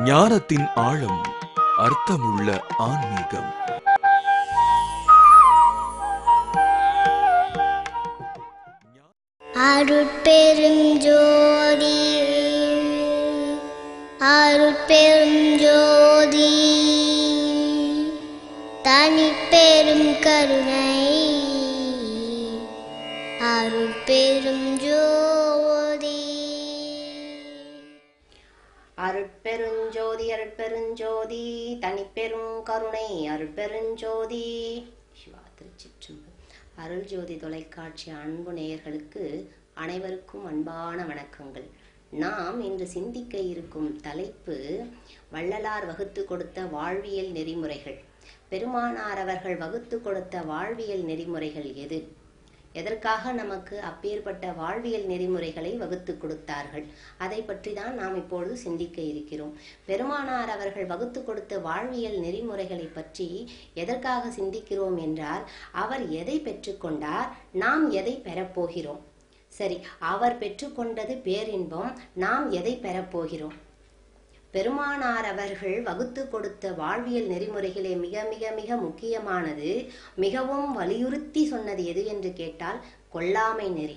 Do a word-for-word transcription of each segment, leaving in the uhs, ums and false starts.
ஞானத்தின் ஆழம், அர்த்தமுள்ள ஆன்மீகம். அருட்பெரும் ஜோதி அருட்பெரும் ஜோதி தனிப்பெரும் கருணை அருட்பெரும் ஜோதி. அருட்பெருஞ்சோதி அருட்பெருஞ்சோதி தனிப்பெரும் கருணை அருட்பெருஞ்சோதி. சிவா திருச்சிற்றம்பலம். அருள் ஜோதி தொலைக்காட்சி அன்பு நேயர்களுக்கு அனைவருக்கும் அன்பான வணக்கங்கள். நாம் இன்று சிந்திக்க இருக்கும் தலைப்பு வள்ளலார் வகுத்து கொடுத்த வாழ்வியல் நெறிமுறைகள். பெருமானார் அவர்கள் வகுத்து கொடுத்த வாழ்வியல் நெறிமுறைகள் எது? எதற்காக நமக்கு அப்பேற்பட்ட வாழ்வியல் நெறிமுறைகளை வகுத்து கொடுத்தார்கள்? அதை பற்றி தான் நாம் இப்பொழுது சிந்திக்க இருக்கிறோம். பெருமானார் அவர்கள் வகுத்து கொடுத்த வாழ்வியல் நெறிமுறைகளை பற்றி எதற்காக சிந்திக்கிறோம் என்றால், அவர் எதை பெற்றுக்கொண்டார், நாம் எதை பெறப்போகிறோம். சரி, அவர் பெற்றுக்கொண்டது பேரின்பம், நாம் எதை பெறப்போகிறோம்? பெருமானார் அவர்கள் வகுத்து கொடுத்த வாழ்வியல் நெறிமுறைகளே மிக மிக மிக முக்கியமானது. மிகவும் வலியுறுத்தி சொன்னது எது என்று கேட்டால் கொல்லாமை நெறி.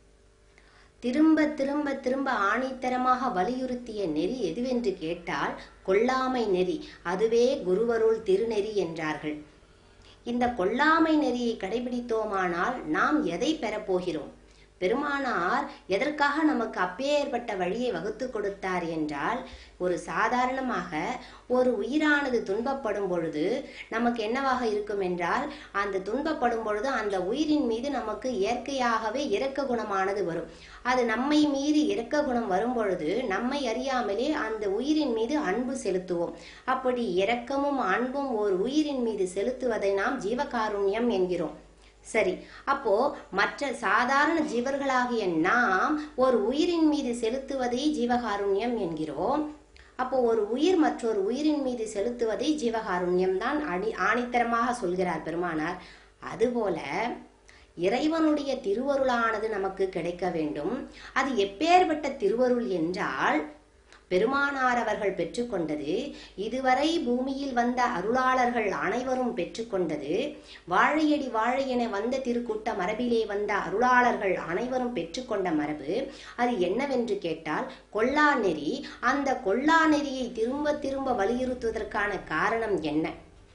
திரும்ப திரும்ப திரும்ப ஆணித்தரமாக வலியுறுத்திய நெறி எதுவென்று கேட்டால் கொல்லாமை நெறி. அதுவே குருவருள் திருநெறி என்றார்கள். இந்த கொல்லாமை நெறியை கடைபிடித்தோமானால் நாம் எதை பெறப்போகிறோம்? பெருமானார் எதற்காக நமக்கு அப்பேற்பட்ட வழியை வகுத்து கொடுத்தார் என்றால், ஒரு சாதாரணமாக ஒரு உயிரானது துன்பப்படும் பொழுது நமக்கு என்னவாக இருக்கும் என்றால், அந்த துன்பப்படும் பொழுது அந்த உயிரின் மீது நமக்கு இயற்கையாகவே இரக்க குணமானது வரும். அது நம்மை மீறி இரக்க குணம் வரும் பொழுது நம்மை அறியாமலே அந்த உயிரின் மீது அன்பு செலுத்துவோம். அப்படி இரக்கமும் அன்பும் ஒரு உயிரின் மீது செலுத்துவதை நாம் ஜீவகாருண்யம் என்கிறோம். சரி, அப்போ மற்ற சாதாரண ஜீவர்களாகிய நாம் ஒரு உயிரின் மீது செலுத்துவதை ஜீவகாருண்யம் என்கிறோம். அப்போ ஒரு உயிர் மற்றொரு உயிரின் மீது செலுத்துவதை ஜீவகாருண்யம் தான் அடி ஆணித்தரமாக சொல்கிறார் பெருமானார். அதுபோல இறைவனுடைய திருவருளானது நமக்கு கிடைக்க வேண்டும். அது எப்பேற்பட்ட திருவருள் என்றால், பெருமானார் அவர்கள் பெற்றுக்கொண்டது, இதுவரை பூமியில் வந்த அருளாளர்கள் அனைவரும் பெற்றுக்கொண்டது, வாழையடி வாழை என வந்த திருக்கூட்ட மரபிலே வந்த அருளாளர்கள் அனைவரும் பெற்றுக்கொண்ட மரபு. அது என்னவென்று கேட்டால் கொல்லா நெறி. அந்த கொல்லா நெறியை திரும்ப திரும்ப வலியுறுத்துவதற்கான காரணம் என்ன?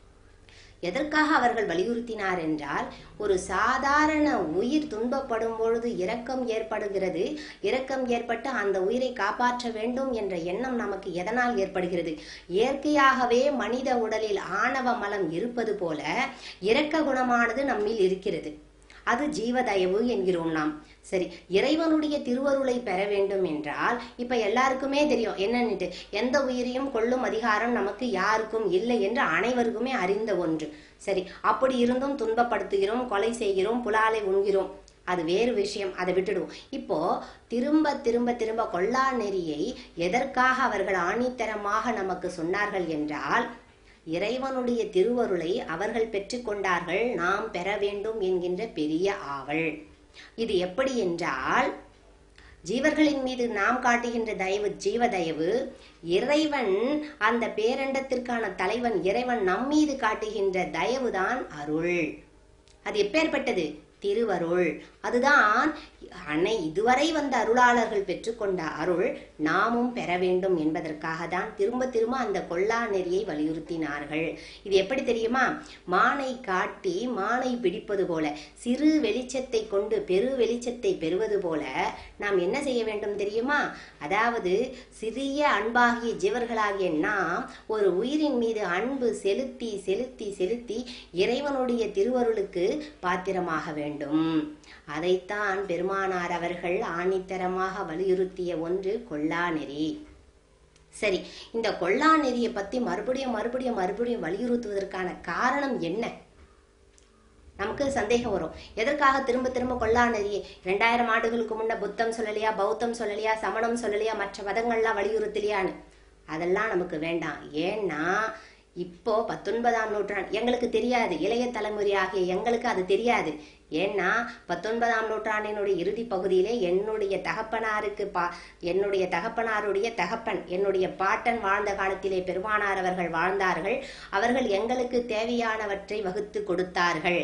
எதற்காக அவர்கள் வலியுறுத்தினார் என்றால், ஒரு சாதாரண உயிர் துன்பப்படும் பொழுது இரக்கம் ஏற்படுகிறது. இரக்கம் ஏற்பட்டு அந்த உயிரை காப்பாற்ற வேண்டும் என்ற எண்ணம் நமக்கு எதனால் ஏற்படுகிறது? இயற்கையாகவே மனித உடலில் ஆணவ மலம் இருப்பது போல இரக்க குணமானது நம்மில் இருக்கிறது. அது ஜீவதயவு என்கிறோம் நாம். சரி, இறைவனுடைய திருவருளை பெற வேண்டும் என்றால், இப்ப எல்லாருக்குமே தெரியும் என்னன்னுட்டு, எந்த உயிரையும் கொல்லும் அதிகாரம் நமக்கு யாருக்கும் இல்லை என்று அனைவருக்குமே அறிந்த ஒன்று. சரி, அப்படி இருந்தும் துன்பப்படுத்துகிறோம், கொலை செய்கிறோம், புலாலை உண்கிறோம். அது வேறு விஷயம், அதை விட்டுடுவோம். இப்போ திரும்ப திரும்ப திரும்ப கொல்லா நெறியை எதற்காக அவர்கள் ஆணித்தரமாக நமக்கு சொன்னார்கள் என்றால், இறைவனுடைய திருவருளை அவர்கள் பெற்றுக்கொண்டார்கள், நாம் பெற வேண்டும் என்கின்ற பெரிய ஆவல். இது எப்படி என்றால், ஜீவர்களின் மீது நாம் காட்டுகின்ற தயவு ஜீவதயவு, இறைவன் அந்த பேரண்டத்திற்கான தலைவன் இறைவன் நம் மீது காட்டுகின்ற தயவுதான் அருள். அது எப்பேற்பட்டது? திருவருள். அதுதான் அன்னை இதுவரை வந்த அருளாளர்கள் பெற்றுக்கொண்ட அருள் நாமும் பெற வேண்டும் என்பதற்காக தான் திரும்ப திரும்ப அந்த கொல்லா நெறியை வலியுறுத்தினார்கள். இது எப்படி தெரியுமா? மானை காட்டி மானை பிடிப்பது போல, சிறு வெளிச்சத்தை கொண்டு பெரு வெளிச்சத்தை பெறுவது போல நாம் என்ன செய்ய வேண்டும் தெரியுமா? அதாவது சிறிய அன்பாகிய ஜீவர்களாகிய நாம் ஒரு உயிரின் மீது அன்பு செலுத்தி செலுத்தி செலுத்தி இறைவனுடைய திருவருளுக்கு பாத்திரமாக வேண்டும். அதைத்தான் பெருமானார் அவர்கள் ஆணித்தரமாக வலியுறுத்திய ஒன்று கொல்லா நெறி. சரி, இந்த கொல்லா நெறியை பத்தி மறுபடியும் மறுபடியும் மறுபடியும் வலியுறுத்துவதற்கான காரணம் என்ன? நமக்கு சந்தேகம் வரும். எதற்காக திரும்ப திரும்ப கொல்லா நெறியை? இரண்டாயிரம் ஆண்டுகளுக்கு முன்ன புத்தம் சொல்லலையா, பௌத்தம் சொல்லலையா, சமணம் சொல்லலையா, மற்ற மதங்கள்லாம் வலியுறுத்தலையான்னு? அதெல்லாம் நமக்கு வேண்டாம். ஏன்னா இப்போ பத்தொன்பதாம் நூற்றாண்டு எங்களுக்கு தெரியாது, இளைய தலைமுறையாகிய எங்களுக்கு அது தெரியாது. ஏன்னா பத்தொன்பதாம் நூற்றாண்டினுடைய இறுதி பகுதியிலே என்னுடைய தகப்பனாருக்கு பா என்னுடைய தகப்பனாருடைய தகப்பன் என்னுடைய பாட்டன் வாழ்ந்த காலத்திலே பெருமானார் அவர்கள் வாழ்ந்தார்கள். அவர்கள் எங்களுக்கு தேவையானவற்றை வகுத்து கொடுத்தார்கள்.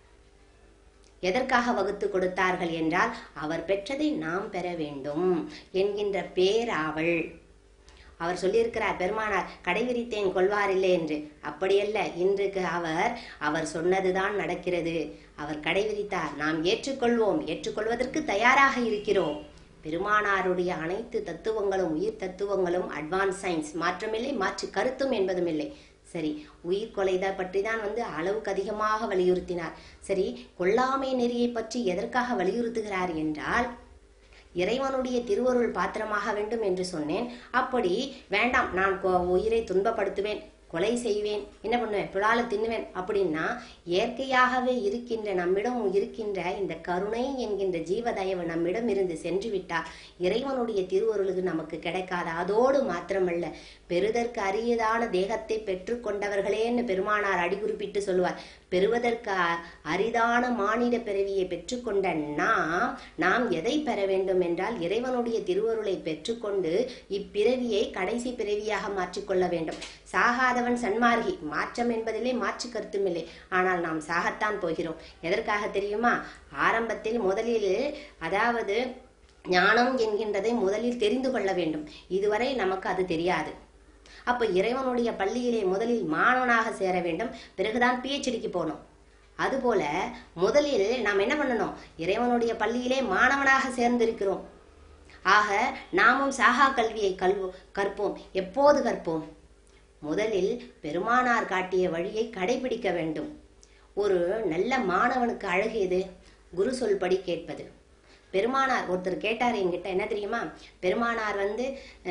எதற்காக வகுத்து கொடுத்தார்கள் என்றால் அவர் பெற்றதை நாம் பெற வேண்டும் என்கின்ற பேராவல். அவர் சொல்லியிருக்கிறார், பெருமானார் கடைவிரித்தேன் கொள்வாரில்லை என்று. அப்படியல்ல, இன்றைக்கு அவர் அவர் சொன்னதுதான் நடக்கிறது. அவர் கடைவிரித்தார், நாம் ஏற்றுக்கொள்வோம், ஏற்றுக்கொள்வதற்கு தயாராக இருக்கிறோம். பெருமானாருடைய அனைத்து தத்துவங்களும் உயிர் தத்துவங்களும் அட்வான்ஸ் சயின்ஸ், மாற்றமில்லை, மாற்று கருத்தும் என்பதும் இல்லை. சரி, உயிர் கொலைதை பற்றி தான் வந்து அளவுக்கு அதிகமாக வலியுறுத்தினார். சரி, கொல்லாமை நெறியை பற்றி எதற்காக வலியுறுத்துகிறார் என்றால் இறைவனுடைய திருவருள் பாத்திரமாக வேண்டும் என்று சொன்னேன். அப்படி வேண்டாம், நான் உயிரை துன்பப்படுத்துவேன், கொலை செய்வேன், என்ன பண்ணுவேன், புலால தின்னுவேன் அப்படின்னா இயற்கையாகவே இருக்கின்ற நம்மிடம் இருக்கின்ற இந்த கருணை என்கின்ற ஜீவதயவு நம்மிடம் இருந்து சென்று விட்டால் இறைவனுடைய திருவருளுக்கு நமக்கு கிடைக்காது. அதோடு மாத்திரமல்ல, பெறுதற்கு அரியதான தேகத்தை பெற்று கொண்டவர்களேன்னு பெருமானார் அடிகுறிப்பிட்டு சொல்லுவார். பெறுவதற்கு அரிதான மானிட பிறவியை பெற்றுக்கொண்ட நாம் நாம் எதை பெற வேண்டும் என்றால் இறைவனுடைய திருவருளை பெற்றுக்கொண்டு இப்பிறவியை கடைசி பிறவியாக மாற்றிக்கொள்ள வேண்டும். சாகாதவன் சன்மார்கி, மாற்றம் என்பதிலே மாற்று கருத்தும் இல்லை. ஆனால் நாம் சாகத்தான் போகிறோம். எதற்காக தெரியுமா? ஆரம்பத்தில் முதலில் அதாவது ஞானம் என்கின்றதை முதலில் தெரிந்து கொள்ள வேண்டும். இதுவரை நமக்கு அது தெரியாது. அப்ப இறைவனுடைய பள்ளியிலே முதலில் மாணவனாக சேர வேண்டும், பிறகுதான் பிஹெச்டிக்கு போகணும். அதுபோல முதலில் நாம் என்ன பண்ணணும்? இறைவனுடைய பள்ளியிலே மாணவனாக சேர்ந்திருக்கிறோம். ஆக நாமும் சாகா கல்வியை கல்வோ கற்போம். எப்போது கற்போம்? முதலில் பெருமானார் காட்டிய வழியை கடைபிடிக்க வேண்டும். ஒரு நல்ல மாணவனுக்கு அழகு எது? குரு சொல்படி கேட்பது. பெருமானார் ஒருத்தர் கேட்டார் என்கிட்ட, என்ன தெரியுமா, பெருமானார் வந்து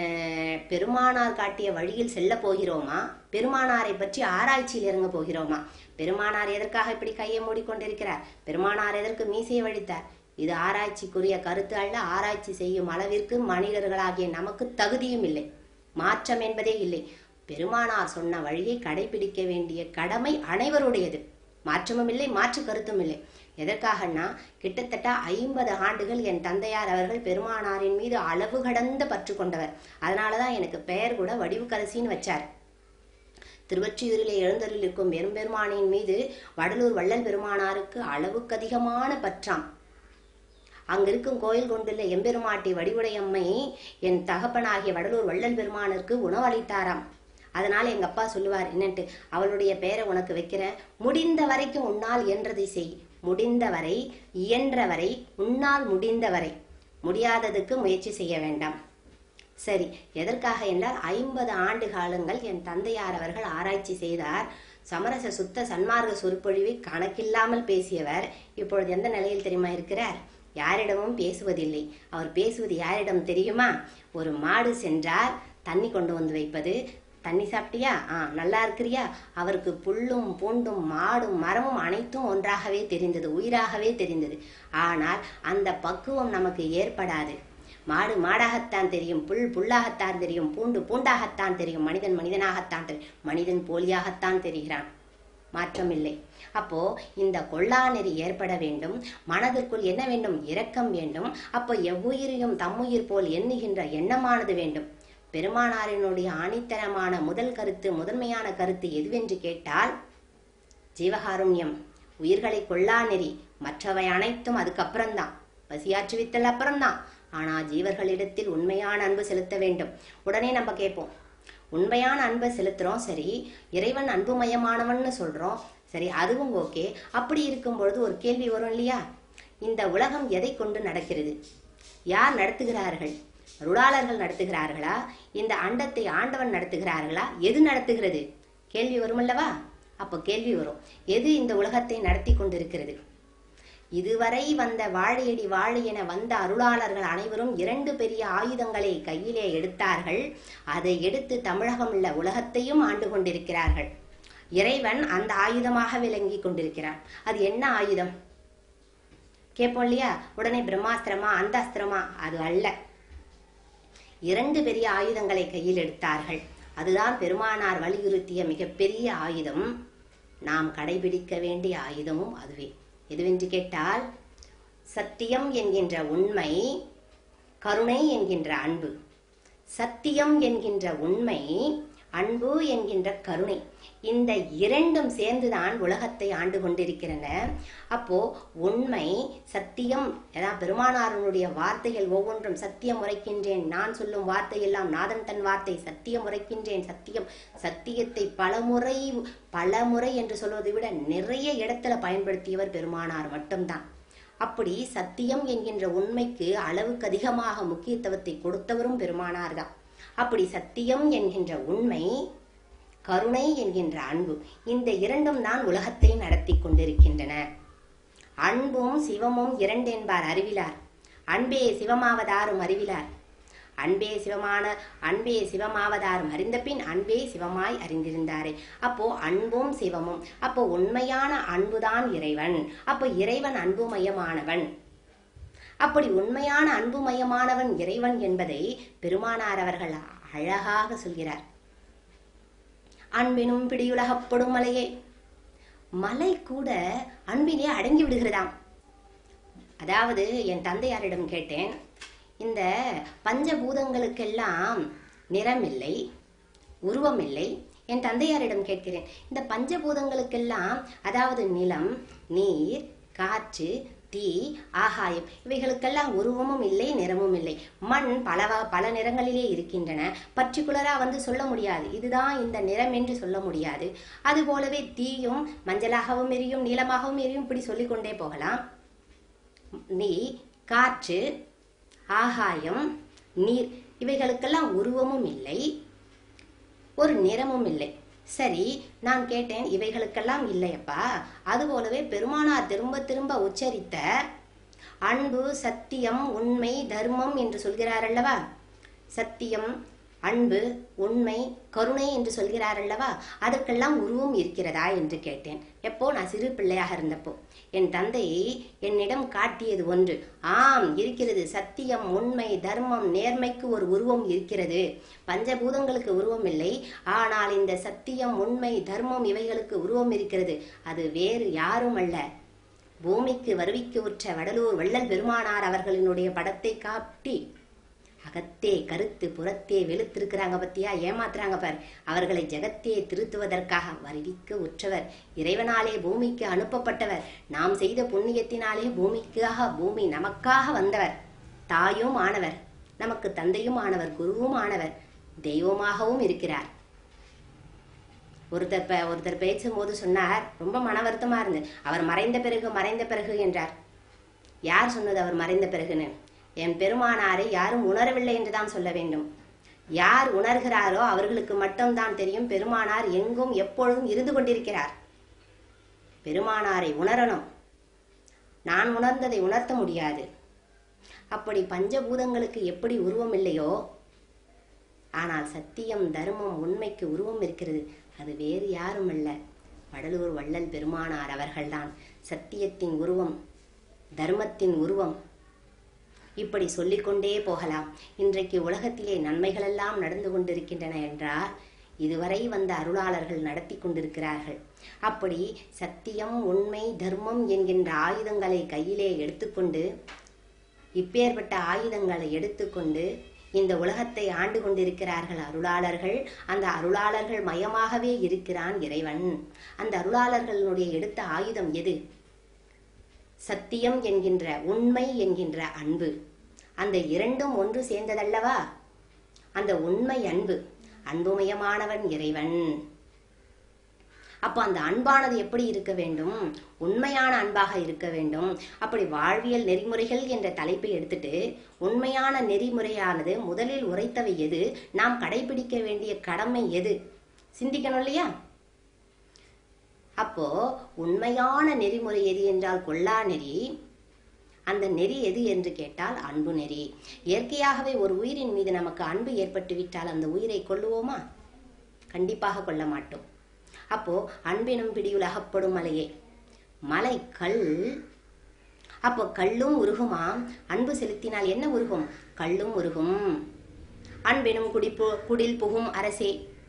பெருமானார் காட்டிய வழியில் செல்ல போகிறோமா, பெருமானாரை பற்றி ஆராய்ச்சியில் இறங்க போகிறோமா? பெருமானார் எதற்காக இப்படி கையை மூடிக்கொண்டிருக்கிறார்? பெருமானார் எதற்கு மீசையை வடித்தார்? இது ஆராய்ச்சிக்குரிய கருத்து அல்ல. ஆராய்ச்சி செய்யும் அளவிற்கு மனிதர்களாகிய நமக்கு தகுதியும் இல்லை, மாற்றம் என்பதே இல்லை. பெருமானார் சொன்ன வழியை கடைபிடிக்க வேண்டிய கடமை அனைவருடையது. மாற்றமும் இல்லை, மாற்று கருத்தும் இல்லை. எதற்காகனா கிட்டத்தட்ட ஐம்பது ஆண்டுகள் என் தந்தையார் அவர்கள் பெருமானாரின் மீது அளவு கடந்த பற்று கொண்டவர். அதனாலதான் எனக்கு பெயர் கூட வடிவுக்கரசின்னு வச்சார். திருவொற்றியூரிலே எழுந்தருளில் இருக்கும் பெரும்பெருமானின் மீது வடலூர் வள்ளல் பெருமானாருக்கு அளவுக்கு அதிகமான பற்றாம். அங்கிருக்கும் கோயில் கொண்டுள்ள எம்பெருமாட்டி வடிவுடையம்மை என் தகப்பனாகிய வடலூர் வள்ளல் பெருமானிற்கு உணவளித்தாராம். அதனால எங்க அப்பா சொல்லுவார், என்னட்டு அவளுடைய பெயரை உனக்கு வைக்கிறேன், முடிந்த வரைக்கும் உன்னால் இயன்றதை செய், முடிந்தவரை இயன்றவரை உன்னால் முடிந்தவரை, முடியாததுக்கு முயற்சி செய்ய வேண்டாம். சரி, எதற்காக என்றால் ஐம்பது ஆண்டு காலங்கள் என் தந்தையார் அவர்கள் ஆராய்ச்சி செய்தார். சமரச சுத்த சன்மார்க்க சொற்பொழிவை கணக்கில்லாமல் பேசியவர் இப்பொழுது எந்த நிலையில் தெரியுமா இருக்கிறார்? யாரிடமும் பேசுவதில்லை. அவர் பேசுவது யாரிடம் தெரியுமா? ஒரு மாடு சென்றால் தண்ணி கொண்டு வந்து வைப்பது, தண்ணி சாப்பிட்டியா, ஆ நல்லா இருக்கிறியா, அவருக்கு புல்லும் பூண்டும் மாடும் மரமும் அனைத்தும் ஒன்றாகவே தெரிந்தது, உயிராகவே தெரிந்தது. ஆனால் அந்த பக்குவம் நமக்கு ஏற்படாது. மாடு மாடாகத்தான் தெரியும், புல் புல்லாகத்தான் தெரியும், பூண்டு பூண்டாகத்தான் தெரியும், மனிதன் மனிதனாகத்தான் தெரியும், மனிதன் போலியாகத்தான் தெரிகிறான். மாற்றம் இல்லை. அப்போ இந்த கொள்ளா நெறி ஏற்பட வேண்டும். மனதிற்குள் என்ன வேண்டும்? இரக்கம் வேண்டும். அப்போ எவ்வுயிரையும் தம்முயிர் போல் எண்ணுகின்ற எண்ணமானது வேண்டும். பெருமானாரினுடைய ஆணித்தரமான முதல் கருத்து, முதன்மையான கருத்து எதுவென்று கேட்டால் ஜீவகாருண்யம், உயிர்களை கொள்ளா நெறி. மற்றவை அனைத்தும் அதுக்கப்புறம்தான், பசியாற்றுவித்தல் அப்புறம்தான். ஆனா ஜீவர்களிடத்தில் உண்மையான அன்பு செலுத்த வேண்டும். உடனே நம்ம கேட்போம், உண்மையான அன்பை செலுத்துறோம், சரி, இறைவன் அன்புமயமானவன்னு சொல்றோம், சரி, அதுவும் ஓகே. அப்படி இருக்கும் பொழுது ஒரு கேள்வி வரும் இல்லையா? இந்த உலகம் எதை கொண்டு நடக்கிறது? யார் நடத்துகிறார்கள்? அருளாளர்கள் நடத்துகிறார்களா? இந்த அண்டத்தை ஆண்டவன் நடத்துகிறார்களா? எது நடத்துகிறது? கேள்வி வரும் அல்லவா? அப்போ கேள்வி வரும், எது இந்த உலகத்தை நடத்தி கொண்டிருக்கிறது? இதுவரை வந்த வாழையடி வாழை என வந்த அருளாளர்கள் அனைவரும் இரண்டு பெரிய ஆயுதங்களை கையிலே எடுத்தார்கள். அதை எடுத்து தமிழகம் உள்ள உலகத்தையும் ஆண்டு கொண்டிருக்கிறார்கள். இறைவன் அந்த ஆயுதமாக விளங்கி கொண்டிருக்கிறார். அது என்ன ஆயுதம் கேட்போம் இல்லையா? உடனே பிரம்மாஸ்திரமா அந்த அஸ்திரமா? அது அல்ல. இரண்டு பெரிய ஆயுதங்களை கையில் எடுத்தார்கள். அதுதான் பெருமானார் வலியுறுத்திய மிகப்பெரிய ஆயுதம். நாம் கடைபிடிக்க வேண்டிய ஆயுதமும் அதுவே. எதுவென்று கேட்டால், சத்தியம் என்கின்ற உண்மை, கருணை என்கின்ற அன்பு. சத்தியம் என்கின்ற உண்மை, அன்பு என்கின்ற கருணை, இந்த இரண்டும் சேர்ந்துதான் உலகத்தை ஆண்டு கொண்டிருக்கிறன. அப்போ உண்மை, சத்தியம், ஏதாவது பெருமானாருடைய வார்த்தைகள் ஒவ்வொன்றும் சத்தியம் உரைக்கின்றேன், நான் சொல்லும் வார்த்தையெல்லாம் நாதன் தன் வார்த்தை, சத்தியம் உரைக்கின்றேன், சத்தியம். சத்தியத்தை பலமுறை பலமுறை என்று சொல்வதை விட நிறைய இடத்துல பயன்படுத்தியவர் பெருமானார் மட்டும்தான். அப்படி சத்தியம் என்கின்ற உண்மைக்கு அளவுக்கு அதிகமாக முக்கியத்துவத்தை கொடுத்தவரும் பெருமானார் தான். அப்படி சத்தியம் என்கின்ற உண்மை, கருணை என்கின்ற அன்பு, இந்த இரண்டும் தான் உலகத்தை நடத்தி கொண்டிருக்கின்றன. அன்பும் சிவமும் இரண்டு என்பார் அறிவிலார். அன்பே சிவமாவதாரும் அறிவிலார். அன்பே சிவமான அன்பே சிவமாவதாரும் அறிந்த பின் அன்பே சிவமாய் அறிந்திருந்தாரே. அப்போ அன்பும் சிவமும், அப்போ உண்மையான அன்புதான் இறைவன். அப்போ இறைவன் அன்புமயமானவன். அப்படி உண்மையான அன்புமயமானவன் இறைவன் என்பதை பெருமானார் அவர்கள் அழகாக சொல்கிறார். அன்பினும் பிடியுலகப்படும் மலையே. மலை கூட அன்பிலே அடங்கி விடுகிறதாம். அதாவது என் தந்தையாரிடம் கேட்டேன், இந்த பஞ்சபூதங்களுக்கெல்லாம் நிறமில்லை, உருவமில்லை. என் தந்தையாரிடம் கேட்கிறேன், இந்த பஞ்சபூதங்களுக்கெல்லாம், அதாவது நிலம், நீர், காற்று, தீ, ஆகாயம், இவைகளுக்கெல்லாம் உருவமும் இல்லை, நிறமும் இல்லை. மண் பல பல நிறங்களிலே இருக்கின்றன. பர்டிகுலரா வந்து சொல்ல முடியாது, இதுதான் இந்த நிறம் என்று சொல்ல முடியாது. அது போலவே தீயும் மஞ்சளாகவும் எரியும், நீலமாகவும் எரியும், இப்படி சொல்லிக்கொண்டே போகலாம். நீ காற்று, ஆகாயம், நீர், இவைகளுக்கெல்லாம் உருவமும் இல்லை, ஒரு நிறமும் இல்லை. சரி, நான் கேட்டேன், இவைகளுக்கெல்லாம் இல்லையப்பா, அதுபோலவே பெருமானார் திரும்ப திரும்ப உச்சரித்த அன்பு, சத்தியம், உண்மை, தர்மம் என்று சொல்கிறார் அல்லவா? சத்தியம், அன்பு, உண்மை, கருணை என்று சொல்கிறார் அல்லவா? அதற்கெல்லாம் உருவம் இருக்கிறதா என்று கேட்டேன். எப்போ? நான் சிறு பிள்ளையாக இருந்தப்போ. என் தந்தை என்னிடம் காட்டியது ஒன்று. ஆம், இருக்கிறது. சத்தியம், உண்மை, தர்மம், நேர்மைக்கு ஒரு உருவம் இருக்கிறது. பஞ்சபூதங்களுக்கு உருவம் இல்லை, ஆனால் இந்த சத்தியம், உண்மை, தர்மம் இவைகளுக்கு உருவம் இருக்கிறது. அது வேறு யாரும் அல்ல, பூமிக்கு வருவிக்கு உற்ற வடலூர் வள்ளல் பெருமானார் அவர்களினுடைய படத்தை காட்டி அகத்தே கருத்து புறத்தே வெளுத்திருக்கிறாங்க பத்தியா, ஏமாத்துறாங்க பார். அவர்களை ஜெகத்தே திருத்துவதற்காக வருவிக்கு உற்றவர், இறைவனாலே பூமிக்கு அனுப்பப்பட்டவர், நாம் செய்த புண்ணியத்தினாலே பூமிக்காக பூமி நமக்காக வந்தவர், தாயும் ஆனவர், நமக்கு தந்தையும் ஆனவர், குருவும் ஆனவர், தெய்வமாகவும் இருக்கிறார். ஒருத்தர் ஒருத்தர் பேசும் போது சொன்னார், ரொம்ப மன வருத்தமா இருந்து, அவர் மறைந்த பிறகு மறைந்த பிறகு என்றார். யார் சொன்னது அவர் மறைந்த பிறகுன்னு? என் பெருமானாரை யாரும் உணரவில்லை என்றுதான் சொல்ல வேண்டும். யார் உணர்கிறாரோ அவர்களுக்கு மட்டும்தான் தெரியும் பெருமானார் எங்கும் எப்பொழுதும் இருந்து கொண்டிருக்கிறார். பெருமானாரை உணரணும். நான் உணர்ந்ததை உணர்த்த முடியாது. அப்படி பஞ்சபூதங்களுக்கு எப்படி உருவம் இல்லையோ, ஆனால் சத்தியம், தர்மம், உண்மைக்கு உருவம் இருக்கிறது. அது வேறு யாரும் அல்ல, வடலூர் வள்ளல் பெருமானார் அவர்கள்தான். சத்தியத்தின் உருவம், தர்மத்தின் உருவம், இப்படி சொல்லிக்கொண்டே போகலாம். இன்றைக்கு உலகத்திலே நன்மைகளெல்லாம் நடந்து கொண்டிருக்கின்றன என்றால் இதுவரை வந்த அருளாளர்கள் நடத்தி கொண்டிருக்கிறார்கள். அப்படி சத்தியம், உண்மை, தர்மம் என்கின்ற ஆயுதங்களை கையிலே எடுத்துக்கொண்டு, இப்பேற்பட்ட ஆயுதங்களை எடுத்துக்கொண்டு இந்த உலகத்தை ஆண்டு கொண்டிருக்கிறார்கள் அருளாளர்கள். அந்த அருளாளர்கள் மயமாகவே இருக்கிறான் இறைவன். அந்த அருளாளர்களுடைய எடுத்த ஆயுதம் எது? சத்தியம் என்கின்ற உண்மை என்கின்ற அன்பு. அந்த இரண்டும் ஒன்று சேர்ந்ததல்லவா அந்த உண்மை அன்பு. அன்புமயமானவன் இறைவன். அப்ப அந்த அன்பானது எப்படி இருக்க வேண்டும்? உண்மையான அன்பாக இருக்க வேண்டும். அப்படி வாழ்வியல் நெறிமுறைகள் என்ற தலைப்பை எடுத்துட்டு உண்மையான நெறிமுறையானது முதலில் உரைத்தவை எது, நாம் கடைபிடிக்க வேண்டிய கடமை எது சிந்திக்கணும் இல்லையா? அப்போ உண்மையான நெறிமுறை எது என்றால் கொல்லா நெறி. அந்த நெறி எது என்று கேட்டால் அன்பு நெறி. இயற்கையாகவே ஒரு உயிரின் மீது நமக்கு அன்பு ஏற்பட்டு விட்டால் அந்த உயிரை கொல்லுவோமா? கண்டிப்பாக கொள்ள மாட்டோம். அப்போ அன்பினும் பிடியுலகப்படும் மலையே. மலை கல். அப்போ கல்லும் உருகுமாம். அன்பு செலுத்தினால் என்ன உருகும்? கல்லும் உருகும். அன்பினும் குடிப்பு குடில் புகும் அரசே.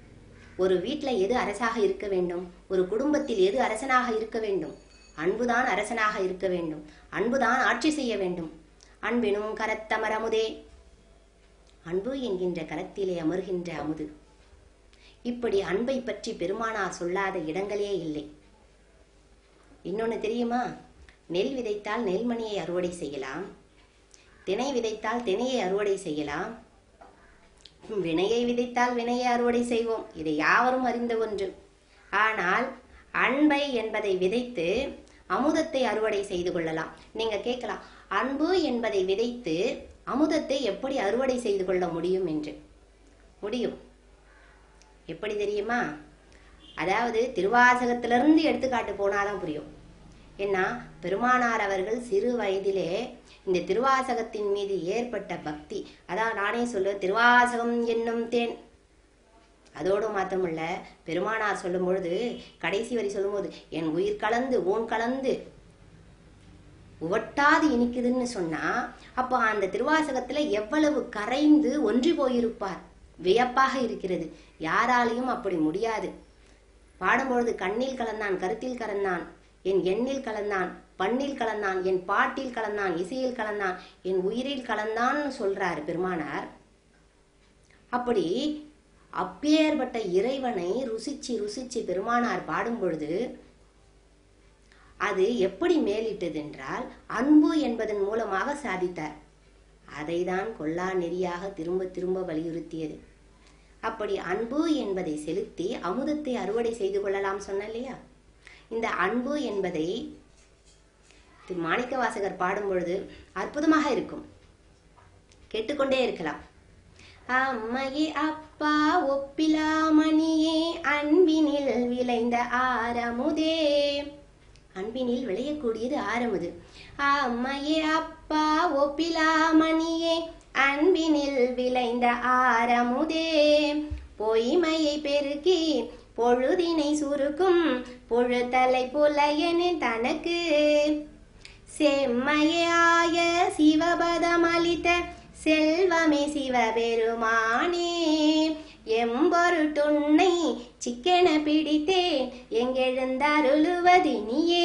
ஒரு வீட்டில் எது அரசாக இருக்க வேண்டும்? ஒரு குடும்பத்தில் எது அரசனாக இருக்க வேண்டும்? அன்புதான் அரசனாக இருக்க வேண்டும். அன்புதான் ஆட்சி செய்ய வேண்டும். அன்பினும் கரத்தமர் அமுதே, அன்பு என்கின்ற கரத்திலே அமர்கின்ற அமுது. இப்படி அன்பை பற்றி பெருமானார் சொல்லாத இடங்களே இல்லை. இன்னொன்னு தெரியுமா? நெல் விதைத்தால் நெல்மணியை அறுவடை செய்யலாம், திணை விதைத்தால் திணையை அறுவடை செய்யலாம், வினையை விதைத்தால் வினையை அறுவடை செய்வோம். இதை யாவரும் அறிந்த ஒன்று. ஆனால் அன்பை என்பதை விதைத்து அமுதத்தை அறுவடை செய்து கொள்ளலாம். நீங்க கேட்கலாம், அன்பு என்பதை விதைத்து அமுதத்தை எப்படி அறுவடை செய்து கொள்ள முடியும் என்று. முடியும். எப்படி தெரியுமா? அதாவது திருவாசகத்திலிருந்து எடுத்துக்காட்டு போனாதான் புரியும். ஏன்னா பெருமானார் அவர்கள் சிறு வயதிலே இந்த திருவாசகத்தின் மீது ஏற்பட்ட பக்தி, அதான் நானே சொல்லுவேன், திருவாசகம் என்னும் தேன். அதோடு மாத்திரமல்ல, பெருமானார் சொல்லும் பொழுது கடைசி வரி சொல்லும் போது என் உயிர் கலந்து ஊன் கலந்து உவட்டாது இனிக்குதுன்னு சொன்னா, அப்போ அந்த திருவாசகத்துல எவ்வளவு கரைந்து ஒன்றி போயிருப்பார். வியப்பாக இருக்கிறது. யாராலையும் அப்படி முடியாது. பாடும்பொழுது கண்ணில் கலந்தான், கருத்தில் கலந்தான், என் எண்ணில் கலந்தான், பண்ணில் கலந்தான், என் பாட்டில் கலந்தான், இசையில் கலந்தான், என் உயிரில் கலந்தான்னு சொல்றாரு பெருமானார். அப்படி அப்பேற்பட்ட இறைவனை ருசிச்சு ருசிச்சு பெருமானார் பாடும் பொழுது அது எப்படி மேலிட்டது என்றால் அன்பு என்பதன் மூலமாக சாதித்தார். அதைதான் கொல்லா நெறியாக திரும்ப திரும்ப வலியுறுத்தியது. அப்படி அன்பு என்பதை செலுத்தி அமுதத்தை அறுவடை செய்து கொள்ளலாம் சொன்ன இல்லையா? இந்த அன்பு என்பதை மாணிக்க வாசகர் பாடும் பொழுது அற்புதமாக இருக்கும். கேட்டுக்கொண்டே இருக்கலாம். அம்மையே அப்பா ஒப்பிலாமணியே அன்பினில் விளைந்த ஆரமுதே. அன்பினில் விளையக்கூடியது ஆரமுது. அம்மையே அப்பா ஒப்பிலாமணியே அன்பினில் விளைந்த ஆரமுதே. பொய்மையை பெருக்கி பொழுதினை சுருக்கும் பொழுதலை புலையனு தனக்கு செம்மையாய சிவபதம் அளித்த செல்வமே சிவபெருமானே. எம்பொருட்டுன்னை சிக்கென பிடித்தேன் எங்கெழுந்தருளுவதினியே.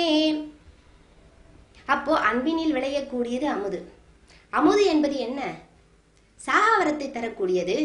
அப்போ அன்பினில் விளையக்கூடியது அமுது. அமுது என்பது என்ன? சாகவரத்தை தரக்கூடியது.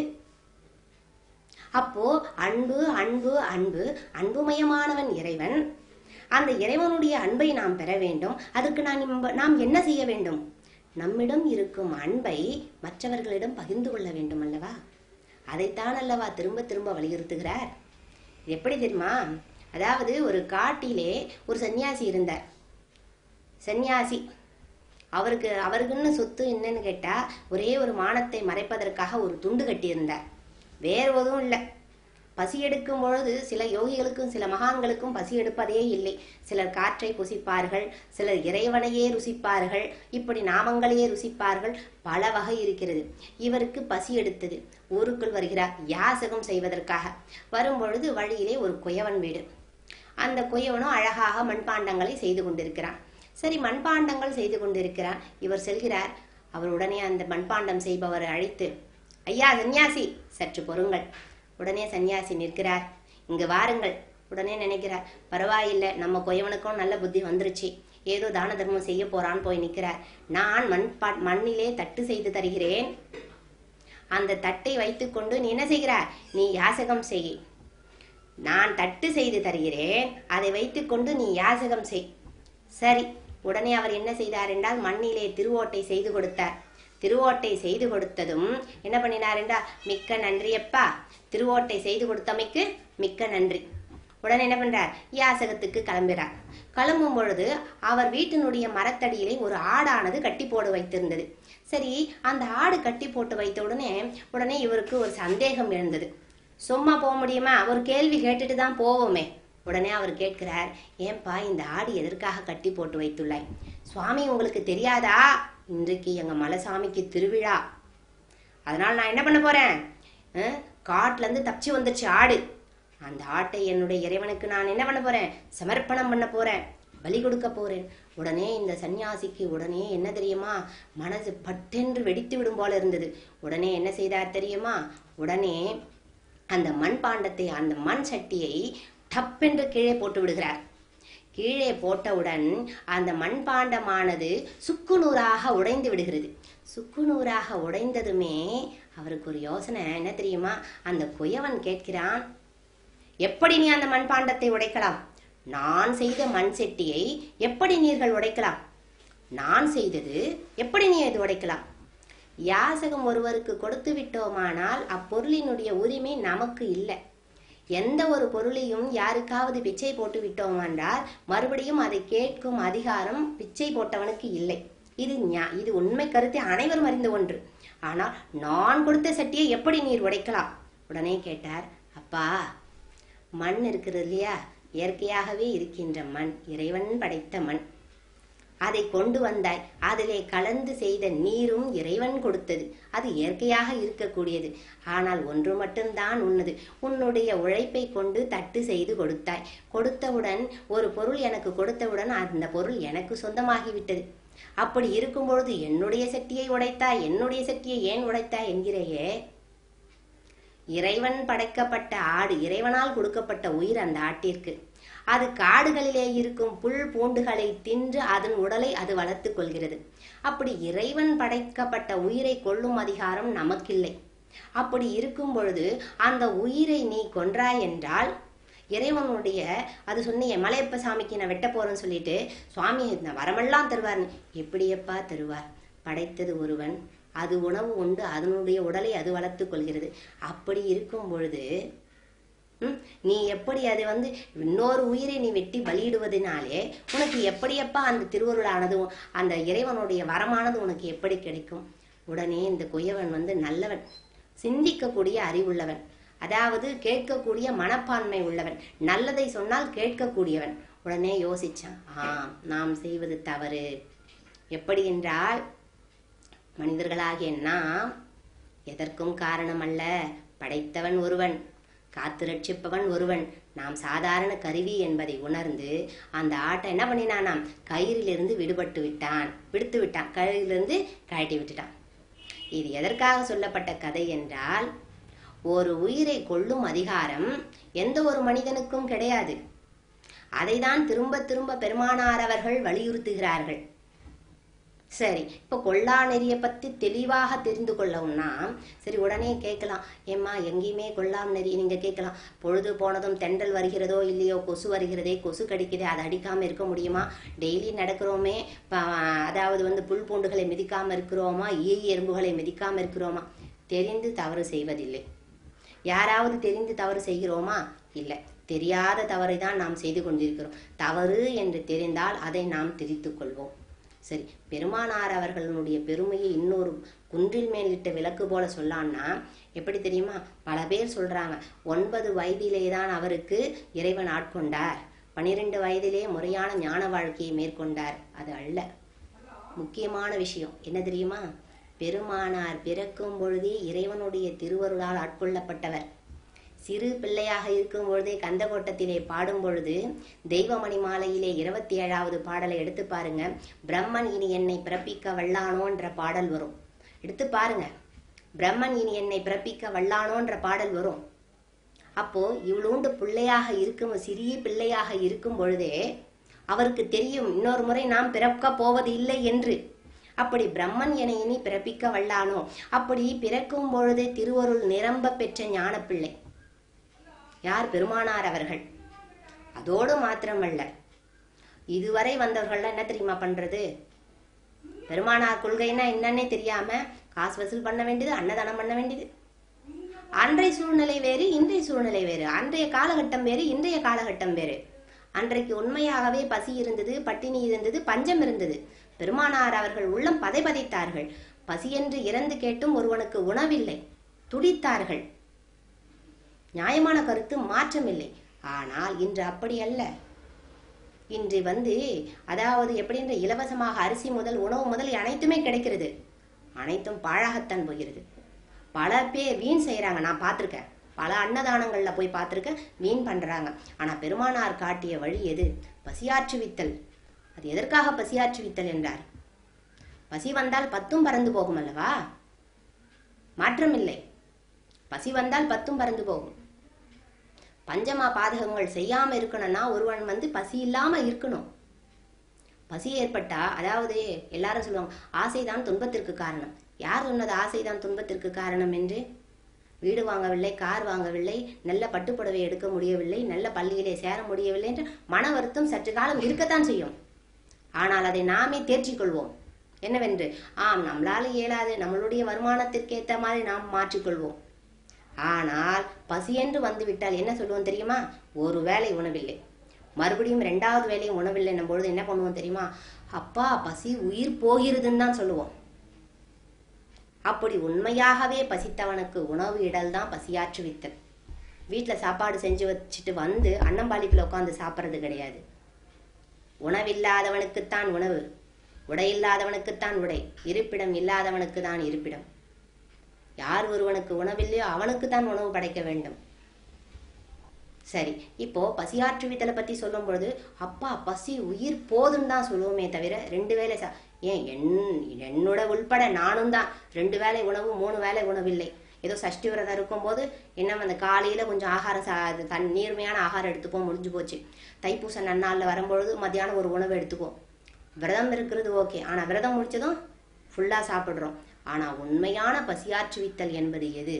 அப்போ அன்பு அன்பு அன்பு அன்புமயமானவன் இறைவன். அந்த இறைவனுடைய அன்பை நாம் பெற வேண்டும். அதுக்கு நான் நாம் என்ன செய்ய வேண்டும்? நம்மிடம் இருக்கும் அன்பை மற்றவர்களிடம் பகிர்ந்து கொள்ள வேண்டும் அல்லவா? அதைத்தான் அல்லவா திரும்ப திரும்ப வலியுறுத்துகிறார். எப்படி தெரியுமா? அதாவது ஒரு காட்டிலே ஒரு சன்னியாசி இருந்தார். சன்னியாசி அவருக்கு அவருக்குன்னு சொத்து என்னன்னு கேட்டா ஒரே ஒரு மானத்தை மறைப்பதற்காக ஒரு துண்டு கட்டியிருந்தார். வேறு எதுவும் இல்லை. பசி எடுக்கும் பொழுது சில யோகிகளுக்கும் சில மகான்களுக்கும் பசி எடுப்பதே இல்லை. சிலர் காற்றை புசிப்பார்கள், சிலர் இறைவனையே ருசிப்பார்கள், இப்படி நாமங்களையே ருசிப்பார்கள். பல வகை இருக்கிறது. இவருக்கு பசி எடுத்தது. ஊருக்குள் வருகிறார் யாசகம் செய்வதற்காக. வரும்பொழுது வழியிலே ஒரு குயவன் வீடு. அந்த குயவனும் அழகாக மண்பாண்டங்களை செய்து கொண்டிருக்கிறான். சரி, மண்பாண்டங்கள் செய்து கொண்டிருக்கிறான். இவர் செல்கிறார். அவர் உடனே அந்த மண்பாண்டம் செய்பவரை அழைத்து, ஐயா சன்னியாசி, சற்று பொறுங்கள். உடனே சன்னியாசி நிற்கிறார். இங்கு வாருங்கள். உடனே நினைக்கிறார், பரவாயில்லை, நம்ம குயவனுக்கும் நல்ல புத்தி வந்துருச்சு, ஏதோ தான தர்மம் செய்ய போறான்னு போய் நிற்கிறார். நான் மண் மண்ணிலே தட்டு செய்து தருகிறேன். அந்த தட்டை வைத்துக்கொண்டு நீ என்ன செய்கிறார்? நீ யாசகம் செய். நான் தட்டு செய்து தருகிறேன், அதை வைத்துக்கொண்டு நீ யாசகம் செய். சரி. உடனே அவர் என்ன செய்தார் என்றால் மண்ணிலே திருவோட்டை செய்து கொடுத்தார். திருவோட்டை செய்து கொடுத்ததும் என்ன பண்ணினார் என்றால், மிக்க நன்றியப்பா, திருவோட்டை செய்து கொடுத்தமைக்கு மிக்க நன்றி. உடனே என்ன பண்றார்? யாசகத்துக்கு கிளம்புகிறார். கிளம்பும் பொழுது அவர் வீட்டினுடைய மரத்தடியிலே ஒரு ஆடானது கட்டி போட்டு வைத்திருந்தது. சரி, அந்த ஆடு கட்டி போட்டு வைத்த உடனே உடனே இவருக்கு ஒரு சந்தேகம் எழுந்தது. சும்மா போக முடியுமா? ஒரு கேள்வி கேட்டுட்டு தான் போவோமே. உடனே அவர் கேட்கிறார், ஏன்பா இந்த ஆடு எதற்காக கட்டி போட்டு வைத்துள்ளாய்? சுவாமி, உங்களுக்கு தெரியாதா? இன்றைக்கு எங்க மலைசாமிக்கு திருவிழா. அதனால நான் என்ன பண்ண போறேன்? காட்டுல இருந்து தப்பிச்சு வந்துச்சு ஆடு. அந்த ஆட்டை என்னுடைய இறைவனுக்கு நான் என்ன பண்ண போறேன்? சமர்ப்பணம் பண்ண போறேன், பலி கொடுக்க போறேன். உடனே இந்த சன்னியாசிக்கு உடனே என்ன தெரியுமா? மனது பட்டென்று வெடித்து விடும் போல இருந்தது. உடனே என்ன செய்தார் தெரியுமா? உடனே அந்த மண்பாண்டத்தை, அந்த மண் சட்டியை டப்பென்று கீழே போட்டு விடுகிறார். கீழே போட்டவுடன் அந்த மண்பாண்டமானது சுக்குநூறாக உடைந்து விடுகிறது. சுக்குநூறாக உடைந்ததுமே அவருக்கு ஒரு யோசனை, என்ன தெரியுமா? அந்த குயவன் கேட்கிறான், எப்படி நீ அந்த மண்பாண்டத்தை உடைக்கலாம்? நான் செய்த மண் சட்டியை எப்படி நீர்கள் உடைக்கலாம்? நான் செய்தது எப்படி நீ அது உடைக்கலாம்? யாசகம் ஒருவருக்கு கொடுத்து விட்டோமானால் அப்பொருளினுடைய உரிமை நமக்கு இல்லை. எந்த ஒரு பொருளையும் யாருக்காவது பிச்சை போட்டு விட்டோம் என்றால் மறுபடியும் அதை கேட்கும் அதிகாரம் பிச்சை போட்டவனுக்கு இல்லை. இது இது உண்மை கருத்தை அனைவரும் அறிந்த ஒன்று. ஆனால் நான் கொடுத்த சட்டியை எப்படி நீர் உடைக்கலாம்? உடனே கேட்டார், அப்பா, மண் இருக்கிறது இல்லையா, இயற்கையாகவே இருக்கின்ற மண், இறைவன் படைத்த மண். அதை கொண்டு வந்தாய், அதிலே கலந்து செய்த நீரும் இறைவன் கொடுத்தது, அது இயற்கையாக இருக்கக்கூடியது. ஆனால் ஒன்று மட்டும்தான் உன்னது, உன்னுடைய உழைப்பை கொண்டு தட்டு செய்து கொடுத்தாய். கொடுத்தவுடன் ஒரு பொருள் எனக்கு கொடுத்தவுடன் அந்த பொருள் எனக்கு சொந்தமாகிவிட்டது. அப்படி இருக்கும் பொழுது என்னுடைய சட்டியை உடைத்தாய், என்னுடைய சட்டியை ஏன் உடைத்தாய் என்கிறையே? இறைவன் படைக்கப்பட்ட ஆடு, இறைவனால் கொடுக்கப்பட்ட உயிர் அந்த ஆட்டிற்கு. அது காடுகளிலே இருக்கும் புல் பூண்டுகளை தின்று அதன் உடலை அது வளர்த்து கொள்கிறது. அப்படி இறைவன் படைக்கப்பட்ட உயிரை கொல்லும் அதிகாரம் நமக்கில்லை. அப்படி இருக்கும் பொழுது அந்த உயிரை நீ கொன்றாய் என்றால் இறைவனுடைய, அது சொன்னிய மலையப்ப சாமிக்கு நான் வெட்ட போறேன்னு சொல்லிட்டு சுவாமி இந்த வரமெல்லாம் தருவார். எப்படியப்பா தருவார்? படைத்தது ஒருவன், அது உணவு உண்டு, அதனுடைய உடலை அது வளர்த்து கொள்கிறது. அப்படி இருக்கும் பொழுது நீ எப்படி அதை வந்து இன்னொரு உயிரை நீ வெட்டி பலியிடுவதனாலே உனக்கு எப்படியப்பா அந்த திருவருளானது, அந்த இறைவனுடைய வரமானது உனக்கு எப்படி கிடைக்கும்? உடனே இந்த குயவன் வந்து நல்லவன், சிந்திக்கக்கூடிய அறிவுள்ளவன், அதாவது கேட்கக்கூடிய மனப்பான்மை உள்ளவன், நல்லதை சொன்னால் கேட்கக்கூடியவன். உடனே யோசிச்சான், ஆம், நாம் செய்வது தவறு. எப்படி என்றால், மனிதர்களாகிய நாம் எதற்கும் காரணம் அல்ல, படைத்தவன் ஒருவன், காத்து ரட்சிப்பவன் ஒருவன். நாம் சாதாரண கருவி என்பதை உணர்ந்து அந்த ஆட்டை என்ன பண்ணினானாம், கயிறிலிருந்து விடுபட்டு விட்டான், விடுத்து விட்டான், கயிறிலிருந்து கழட்டி விட்டுட்டான். இது எதற்காக சொல்லப்பட்ட கதை என்றால், ஒரு உயிரை கொல்லும் அதிகாரம் எந்த ஒரு மனிதனுக்கும் கிடையாது. அதைதான் திரும்ப திரும்ப பெருமானார் அவர்கள் வலியுறுத்துகிறார்கள். சரி, இப்போ கொல்லா நெறியை பற்றி தெளிவாக தெரிந்து கொள்ளவும்னா சரி, உடனே கேட்கலாம், ஏம்மா எங்கேயுமே கொல்லாம் நெறி நீங்கள் கேட்கலாம், பொழுது போனதும் தென்றல் வருகிறதோ இல்லையோ, கொசு வருகிறதே, கொசு கடிக்குதே, அதை அடிக்காமல் இருக்க முடியுமா? டெய்லி நடக்கிறோமே, அதாவது வந்து புல் பூண்டுகளை மிதிக்காமல் இருக்கிறோமா, ஈ எறும்புகளை மிதிக்காமல் இருக்கிறோமா? தெரிந்து தவறு செய்வதில்லை. யாராவது தெரிந்து தவறு செய்கிறோமா? இல்லை. தெரியாத தவறை தான் நாம் செய்து கொண்டிருக்கிறோம். தவறு என்று தெரிந்தால் அதை நாம் திரித்து கொள்வோம். சரி, பெருமானார் அவர்களுடைய பெருமையை இன்னொரு குன்றில் மேலிட்ட விளக்கு போல சொல்லான்னா எப்படி தெரியுமா? பல பேர் சொல்றாங்க, ஒன்பது வயதிலே தான் அவருக்கு இறைவன் ஆட்கொண்டார், பனிரெண்டு வயதிலே முறையான ஞான வாழ்க்கையை மேற்கொண்டார். அது அல்ல. முக்கியமான விஷயம் என்ன தெரியுமா? பெருமானார் பிறக்கும் பொழுதே இறைவனுடைய திருவருளால் ஆட்கொள்ளப்பட்டவர். சிறு பிள்ளையாக இருக்கும் பொழுதே கந்தகோட்டத்திலே பாடும் பொழுது தெய்வமணி மாலையிலே இருபத்தி ஏழாவது பாடலை எடுத்து பாருங்க. பிரம்மன் இனி என்னை பிறப்பிக்க வல்லானோன்ற பாடல் வரும். எடுத்து பாருங்க, பிரம்மன் இனி என்னை பிறப்பிக்க வல்லானோன்ற பாடல் வரும். அப்போ இவ்வளோண்டு பிள்ளையாக இருக்கும், சிறிய பிள்ளையாக இருக்கும் பொழுதே அவருக்கு தெரியும் இன்னொரு முறை நாம் பிறக்க போவது இல்லை என்று. அப்படி பிரம்மன் என இனி பிறப்பிக்க வல்லானோ, அப்படி பிறக்கும் பொழுதே திருவருள் நிரம்ப பெற்ற ஞான பிள்ளை யார்? பெருமானார் அவர்கள். அதோடு மாத்திரமல்ல, இதுவரை வந்தவர்கள்லாம் என்ன தெரியுமா பண்றது? பெருமானார் கொள்கைன்னா என்னன்னே தெரியாம காசு வசூல் பண்ண வேண்டியது, அன்னதானம் பண்ண வேண்டியது. அன்றைய சூழ்நிலை வேறு, இன்றைய சூழ்நிலை வேறு. அன்றைய காலகட்டம் வேறு, இன்றைய காலகட்டம் வேறு. அன்றைக்கு உண்மையாகவே பசி இருந்தது, பட்டினி இருந்தது, பஞ்சம் இருந்தது. பெருமானார் அவர்கள் உள்ளம் பதை பதைத்தார்கள். பசியென்று இறந்து கேட்டும் ஒருவனுக்கு உணவில்லை, துடித்தார்கள். நியாயமான கருத்து, மாற்றமில்லை. ஆனால் இன்று அப்படி அல்ல. இன்று வந்து அதாவது எப்படின்ற இலவசமாக அரிசி முதல் உணவு முதல் அனைத்துமே கிடைக்கிறது. அனைத்தும் பாழாகத்தான் போகிறது. பல பேர் வீண் செய்யறாங்க. நான் பார்த்திருக்கேன், பல அன்னதானங்கள்ல போய் பார்த்திருக்கேன், வீண் பண்றாங்க. ஆனா பெருமானார் காட்டிய வழி எது? பசியாற்றுவித்தல். அது எதற்காக பசியாற்றுவித்தல் என்றார்? பசி வந்தால் பத்தும் பறந்து போகும் அல்லவா? மாற்றமில்லை. பசி வந்தால் பத்தும் பறந்து போகும். பஞ்சமா பாதகங்கள் செய்யாம இருக்கணும்னா ஒருவன் வந்து பசி இல்லாம இருக்கணும். பசி ஏற்பட்டா, அதாவது எல்லாரும் சொல்லுவாங்க ஆசைதான் துன்பத்திற்கு காரணம். யார் சொன்னது ஆசைதான் துன்பத்திற்கு காரணம் என்று? வீடு வாங்கவில்லை, கார் வாங்கவில்லை, நல்ல பட்டுப்புடவை எடுக்க முடியவில்லை, நல்ல பள்ளியிலே சேர முடியவில்லை என்று மன வருத்தம் சற்று காலம் இருக்கத்தான் செய்யும். ஆனால் அதை நாமே தேர்ச்சிக்கொள்வோம். என்னவென்று, ஆம் நம்மளால இயலாது, நம்மளுடைய வருமானத்திற்கு ஏற்ற மாதிரி நாம் மாற்றிக்கொள்வோம். ஆனால் பசி என்று வந்து விட்டால் என்ன சொல்லுவோம் தெரியுமா? ஒரு வேளை உணவில்லை, மறுபடியும் ரெண்டாவது வேலையும் உணவில்லை என்னும் பொழுது என்ன பண்ணுவோம் தெரியுமா? அப்பா பசி உயிர் போகிறதுன்னு தான் சொல்லுவோம். அப்படி உண்மையாகவே பசித்தவனுக்கு உணவு இடல் தான் பசியாற்றுவித்தல். வீட்டில் சாப்பாடு செஞ்சு வச்சுட்டு வந்து அன்னம்பாளிப்பில் உட்காந்து சாப்பிட்றது கிடையாது. உணவில்லாதவனுக்குத்தான் உணவு, உடை இல்லாதவனுக்குத்தான் உடை, இருப்பிடம் இல்லாதவனுக்கு தான் இருப்பிடம். யார் ஒருவனுக்கு உணவில்லையோ அவனுக்கு தான் உணவு படைக்க வேண்டும். சரி, இப்போ பசியாற்றுவித்தலை பத்தி சொல்லும் பொழுது அப்பா பசி உயிர் போதுன்னு தான் சொல்லுவோமே தவிர ரெண்டு வேளை சா ஏன் என் என்னோட உள்பட நானும் தான் ரெண்டு வேளை உணவு மூணு வேளை உணவில்லை. ஏதோ சஷ்டி விரதம் இருக்கும்போது என்ன அந்த காலையில கொஞ்சம் ஆகாரம் சா தன் நீர்மையான ஆகாரம் எடுத்துப்போம், முடிஞ்சு போச்சு. தைப்பூச நன்னாளில் வரும்பொழுது மத்தியானம் ஒரு உணவு எடுத்துக்குவோம். விரதம் இருக்கிறது ஓகே, ஆனால் விரதம் முடிச்சதும் ஃபுல்லாக சாப்பிட்றோம். ஆனால் உண்மையான பசியாற்றுவித்தல் என்பது எது?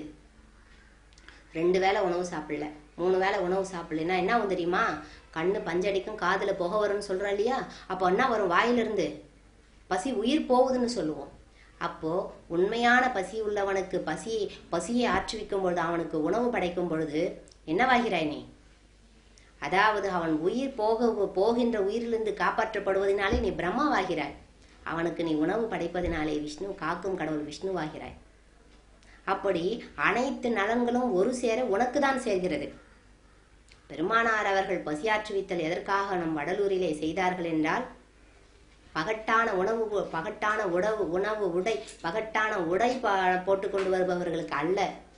ரெண்டு வேளை உணவு சாப்பிடல, மூணு வேளை உணவு சாப்பிடலன்னா என்ன ஆகும் தெரியுமா? கண்ணு பஞ்சடிக்கும், காதில் புகை வரும்னு சொல்கிறோம் இல்லையா? அப்போ என்ன வரும்? வாயிலிருந்து பசி உயிர் போகுதுன்னு சொல்லுவோம். அப்போ உண்மையான பசி உள்ளவனுக்கு பசி பசியை ஆற்றுவிக்கும் பொழுது, அவனுக்கு உணவு படைக்கும் பொழுது என்னவாகிறாய் நீ? அதாவது அவன் உயிர் போக போகின்ற உயிரிலிருந்து காப்பாற்றப்படுவதனாலே நீ பிரம்மாவாகிறாய். அவனுக்கு நீ உணவு படைப்பதினாலே விஷ்ணு, காக்கும் கடவுள் விஷ்ணுவாகிறாய். அப்படி அனைத்து நலன்களும் ஒரு சேர உனக்கு தான் சேர்கிறது. பெருமானார் அவர்கள் பசியாற்றுவித்தல் எதற்காக நம் வடலூரிலே செய்தார்கள் என்றால், பகட்டான உணவு பகட்டான உணவு உணவு உடை பகட்டான உடை போட்டு கொண்டு வருபவர்களுக்கு அல்ல,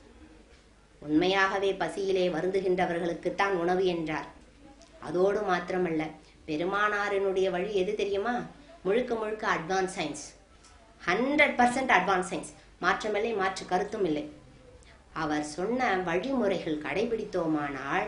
உண்மையாகவே பசியிலே வருந்துகின்றவர்களுக்குத்தான் உணவு என்றார். அதோடு மாத்திரமல்ல, பெருமானாரினுடைய வழி எது தெரியுமா? முழுக்க முழுக்க advance science, hundred percent advance science. மாற்றமில்லை, மாற்று கருத்தும் இல்லை. அவர் சொன்ன வழிமுறைகள் கடைபிடித்தோமானால்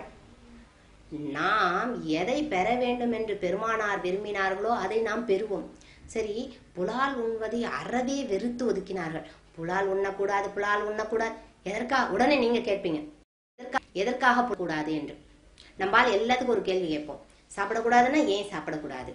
நாம் எதை பெற வேண்டும் என்று பெருமானார் விரும்பினார்களோ அதை நாம் பெறுவோம். சரி, புலால் உண்வதை அறவே வெறுத்து ஒதுக்கினார்கள். புலால் உண்ணக்கூடாது, புலால் உண்ணக்கூடாது. எதற்காக? உடனே நீங்க கேட்பீங்க, எதற்காக கூடாது என்று. நம்மால் எல்லாத்துக்கும் ஒரு கேள்வி கேட்போம், சாப்பிடக்கூடாதுன்னா ஏன் சாப்பிடக்கூடாது?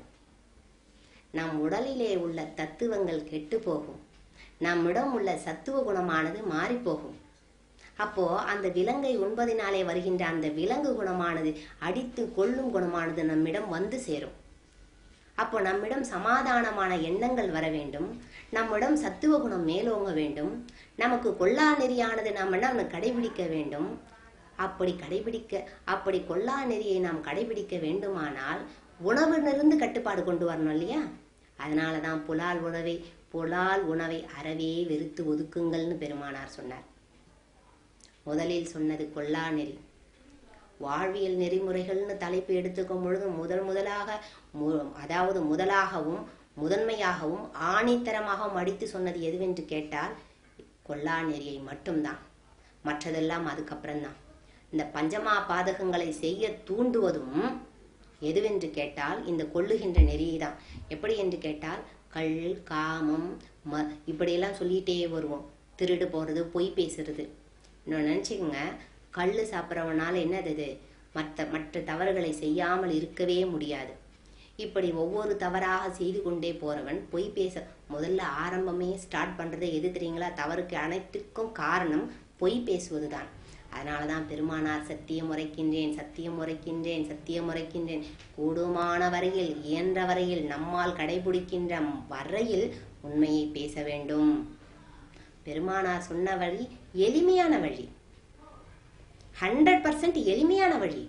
நம் உடலிலே உள்ள தத்துவங்கள் கெட்டு போகும், நம்மிடம் உள்ள சத்துவ குணமானது மாறி போகும். அப்போ அந்த விலங்கை உண்பதினாலே வருகின்ற அந்த விலங்கு குணமானது, அடித்து கொள்ளும் குணமானது நம்மிடம் வந்து சேரும். அப்போ நம்மிடம் சமாதானமான எண்ணங்கள் வர வேண்டும், நம்மிடம் சத்துவ குணம் மேலோங்க வேண்டும், நமக்கு கொல்லா நெறியானது நாம் என்ன கடைபிடிக்க வேண்டும். அப்படி கடைபிடிக்க அப்படி கொல்லா நெறியை நாம் கடைபிடிக்க வேண்டுமானால் உணவிலிருந்து கட்டுப்பாடு கொண்டு வரணும் இல்லையா? அதனாலதான் புலால் உணவை புலால் உணவை அறவே வெறுத்து ஒதுக்குங்கள்னு பெருமானார் சொன்னார். முதலில் சொன்னது கொல்லா நெறி. வாழ்வியல் நெறிமுறைகள்னு தலைப்பு எடுத்துக்கும் பொழுது முதல் முதலாக அதாவது முதலாகவும் முதன்மையாகவும் ஆணித்தரமாகவும் அடித்து சொன்னது எதுவென்று கேட்டால் கொல்லா நெறியை மட்டும்தான். மற்றதெல்லாம் அதுக்கப்புறம்தான். இந்த பஞ்சமா பாதகங்களை செய்ய தூண்டுவதும் எதுவென்று கேட்டால் இந்த கொள்ளுகின்ற நெறியை தான். எப்படி என்று கேட்டால் கள், காமம், ம இப்படியெல்லாம் சொல்லிகிட்டே வருவோம். திருடு போகிறது, பொய் பேசுறது. இன்னொன்று நினச்சிக்கோங்க, கல் சாப்பிட்றவனால என்னது இது? மற்ற மற்ற தவறுகளை செய்யாமல் இருக்கவே முடியாது. இப்படி ஒவ்வொரு தவறாக செய்து கொண்டே போறவன் பொய் பேச முதல்ல ஆரம்பமே ஸ்டார்ட் பண்றதை எது தெரியுங்களா? தவறுக்கு அனைத்துக்கும் காரணம் பொய் பேசுவதுதான். அதனாலதான் பெருமானார் சத்தியம் உரைக்கின்றேன், சத்தியம் உரைக்கின்றேன், சத்தியம் உரைக்கின்றேன், கூடுமான வரையில் இயன்ற வரையில் நம்மால் கடைபிடிக்கின்ற வரையில் உண்மையை பேச வேண்டும். பெருமானார் சொன்ன வழி எளிமையான வழி, ஹண்ட்ரட் பர்சன்ட் எளிமையான வழி.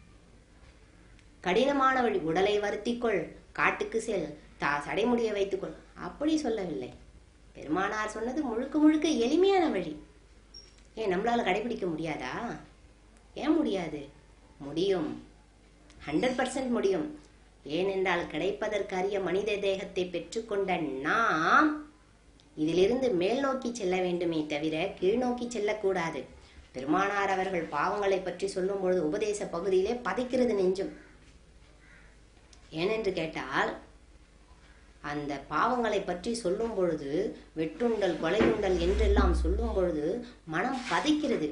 கடினமான வழி, உடலை வருத்திக்கொள், காட்டுக்கு செல், தா சடைமுடிய வைத்துக்கொள், அப்படி சொல்லவில்லை. பெருமானார் சொன்னது முழுக்க முழுக்க எளிமையான வழி. ஏன் நம்மளால கடைபிடிக்க முடியாதா? ஏன் முடியாது? முடியும், ஹண்ட்ரட் பர்சன்ட் முடியும். ஏனென்றால் கிடைப்பதற்கரிய மனித தேகத்தை பெற்றுக்கொண்ட நாம் இதிலிருந்து மேல் நோக்கி செல்ல வேண்டுமே தவிர கீழ் நோக்கி செல்லக்கூடாது. பெருமானார் அவர்கள் பாவங்களை பற்றி சொல்லும் பொழுது உபதேச பகுதியிலே பதைக்கிறது நெஞ்சும். ஏனென்று கேட்டால் அந்த பாவங்களை பற்றி சொல்லும் பொழுது, வெட்டுண்டல் கொலையுண்டல் என்றெல்லாம் சொல்லும் பொழுது மனம் பதைக்கிறது.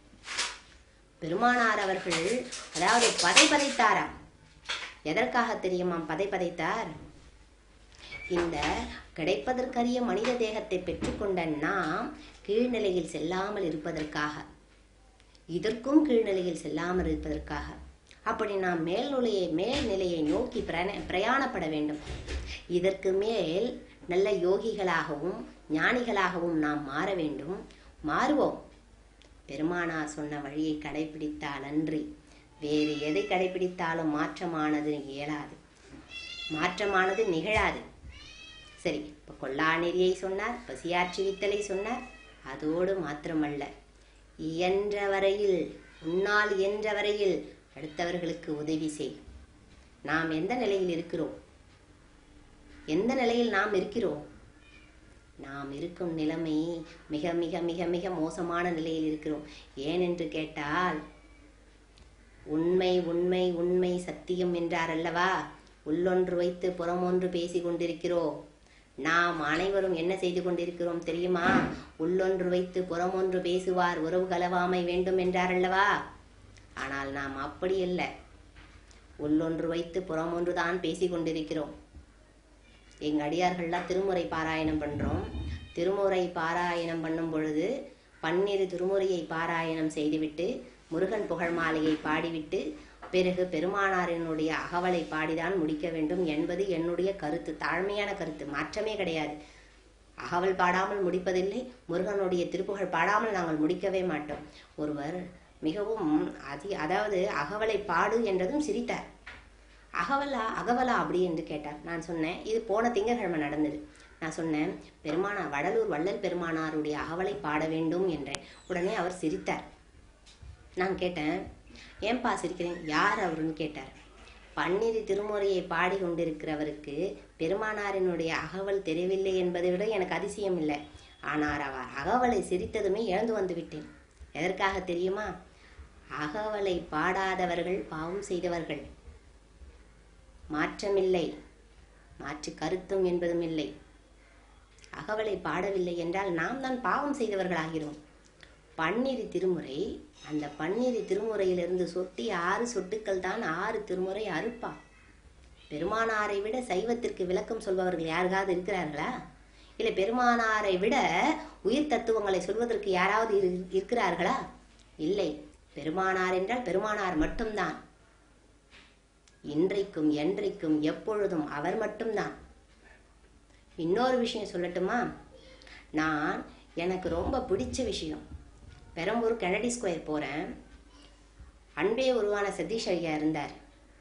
பெருமானார் அவர்கள் அதாவது பதை பதைத்தாரா? எதற்காக தெரியுமா பதை பதைத்தார்? இந்த கிடைப்பதற்கரிய மனித தேகத்தை பெற்றுக்கொண்ட நாம் கீழ்நிலையில் செல்லாமல் இருப்பதற்காக, இதற்கும் கீழ்நிலையில் செல்லாமல் இருப்பதற்காக. அப்படி நாம் மேல்நிலையை மேல்நிலையை நோக்கி பிரயாணப்பட வேண்டும். இதற்கு மேல் நல்ல யோகிகளாகவும் ஞானிகளாகவும் நாம் மாற வேண்டும். மாறுவோம். பெருமானார் சொன்ன வழியை கடைபிடித்தால் அன்றி வேறு எதை கடைபிடித்தாலும் மாற்றமானது இயலாது, மாற்றமானது நிகழாது. சரி, இப்போ கொல்லா நெறியை சொன்னார், பசியாற்றி வித்தலை சொன்னார். அதோடு மாத்திரமல்ல, இயன்ற வரையில், உன்னால் இயன்ற வரையில் அடுத்தவர்களுக்கு உதவி செய். நாம் எந்த நிலையில் இருக்கிறோம்? எந்த நிலையில் நாம் இருக்கிறோம்? நாம் இருக்கும் நிலைமை மிக மிக மிக மிக மோசமான நிலையில் இருக்கிறோம். ஏனென்று கேட்டால், உண்மை உண்மை உண்மை சத்தியம் என்றார் அல்லவா? உள்ளொன்று வைத்து புறமொன்று பேசி கொண்டிருக்கிறோம். நாம் அனைவரும் என்ன செய்து கொண்டிருக்கிறோம் தெரியுமா? உள்ளொன்று வைத்து புறமொன்று பேசுவார் உறவு கலவாமை வேண்டும் என்றார் அல்லவா? ஆனால் நாம் அப்படி அல்ல. உள்ளொன்று வைத்து புறமொன்று தான் பேசி கொண்டிருக்கிறோம். எங்க அடியார்கள்லாம் திருமுறை பாராயணம் பண்றோம். திருமுறை பாராயணம் பண்ணும் பொழுது பன்னிரு திருமுறையை பாராயணம் செய்துவிட்டு முருகன் புகழ் மாலையை பாடிவிட்டு பிறகு பெருமானாரினுடைய அகவலை பாடிதான் முடிக்க வேண்டும் என்பது என்னுடைய கருத்து, தாழ்மையான கருத்து, மாற்றமே கிடையாது. அகவல் பாடாமல் முடிப்பதில்லை, முருகனுடைய திருப்புகழ் பாடாமல் நாங்கள் முடிக்கவே மாட்டோம். ஒருவர் மிகவும் அதி அதாவது அகவலை பாடு என்றதும் சிரித்தார். அகவலா அகவலா அப்படி என்று கேட்டார். நான் சொன்னேன், இது போன திங்கட்கிழமை நடந்தது. நான் சொன்னேன், பெருமானார் வடலூர் வள்ளல் பெருமானாருடைய அகவலை பாட வேண்டும் என்றேன். உடனே அவர் சிரித்தார். நான் கேட்டேன், ஏன்பா சிரிக்கிறேன், யார் அவருன்னு கேட்டார். பன்னிரு திருமுறையை பாடி கொண்டிருக்கிறவருக்கு பெருமானாரினுடைய அகவல் தெரியவில்லை என்பதை விட எனக்கு அதிசயம் இல்லை. ஆனால் அவர் அகவலை சிரித்ததுமே இழந்து வந்து விட்டேன். எதற்காக தெரியுமா? அகவலை பாடாதவர்கள் பாவம் செய்தவர்கள். மாற்றமில்லை, மாற்று கருத்தும் என்பதும் இல்லை. அகவலை பாடவில்லை என்றால் நாம் தான் பாவம் செய்தவர்களாகிறோம். பன்னிரு திருமுறை, அந்த பன்னிரு திருமுறையிலிருந்து சொட்டிய ஆறு சொட்டுக்கள் தான் ஆறு திருமுறை அறுப்பா. பெருமானாரை விட சைவத்திற்கு விளக்கம் சொல்பவர்கள் யாருக்காவது இருக்கிறார்களா? இல்லை பெருமானாரை விட உயிர் தத்துவங்களை சொல்வதற்கு யாராவது இருக்கிறார்களா? இல்லை. பெருமானார் என்றால் பெருமானார் மட்டும்தான். இன்றைக்கும் என்றைக்கும் எப்பொழுதும் அவர் மட்டும்தான். இன்னொரு விஷயம் சொல்லட்டுமா? நான் எனக்கு ரொம்ப பிடிச்ச விஷயம், பெரம்பூர் கெனடி ஸ்கொயர் போறேன். அன்பே உருவான சதீஷ் ஐயா இருந்தார்.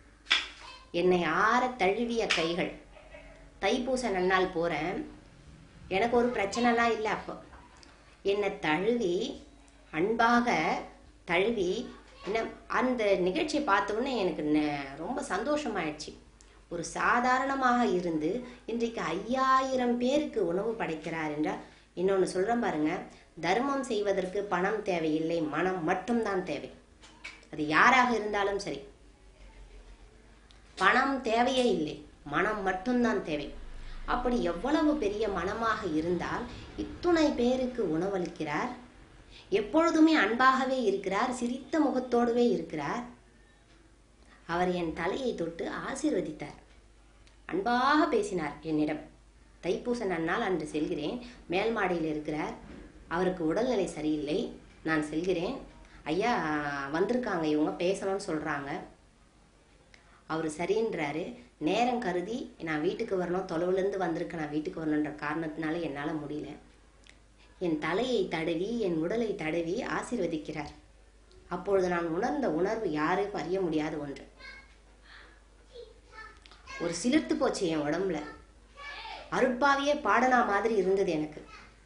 என்னை ஆற தழுவிய கைகள். தைப்பூச நன்னாள் போறேன். எனக்கு ஒரு பிரச்சனைலாம் இல்லை. அப்போ என்னை தழுவி அன்பாக தழுவி என்ன அந்த நிகழ்ச்சியை பார்த்தோன்னே எனக்கு ரொம்ப சந்தோஷமாயிடுச்சு. ஒரு சாதாரணமாக இருந்து இன்றைக்கு ஐயாயிரம் பேருக்கு உணவு படைக்கிறார் என்றால், இன்னொன்று சொல்கிறேன் பாருங்க, தர்மம் செய்வதற்கு பணம் தேவையில்லை, மனம் மட்டும்தான் தேவை. அது யாராக இருந்தாலும் சரி, பணம் தேவையே இல்லை, மனம் மட்டும்தான் தேவை. அப்படி எவ்வளவு பெரிய மனமாக இருந்தால் இத்துணை பேருக்கு உணவளிக்கிறார். எப்பொழுதுமே அன்பாகவே இருக்கிறார், சிரித்த முகத்தோடுவே இருக்கிறார். அவர் என் தலையை தொட்டு ஆசீர்வதித்தார், அன்பாக பேசினார் என்னிடம். தைப்பூச நன்னாள் அன்று செல்கிறேன். மேல் மாடியில் இருக்கிறார். அவருக்கு உடல்நிலை சரியில்லை. நான் செல்கிறேன். ஐயா வந்திருக்காங்க, இவங்க பேசணும்னு சொல்கிறாங்க. அவர் சரின்றாரு. நேரம் கருதி நான் வீட்டுக்கு வரணும், தொலைவுலேருந்து வந்திருக்கேன், நான் வீட்டுக்கு வரணுன்ற காரணத்தினால என்னால் முடியல. என் தலையை தடவி என் உடலை தடவி ஆசீர்வதிக்கிறார். அப்பொழுது நான் உணர்ந்த உணர்வு யாருக்கும் அறிய முடியாத ஒன்று. ஒரு சிலிர்த்து போச்சு என் உடம்புல. அருட்பாவியே பாடனா மாதிரி இருந்தது எனக்கு.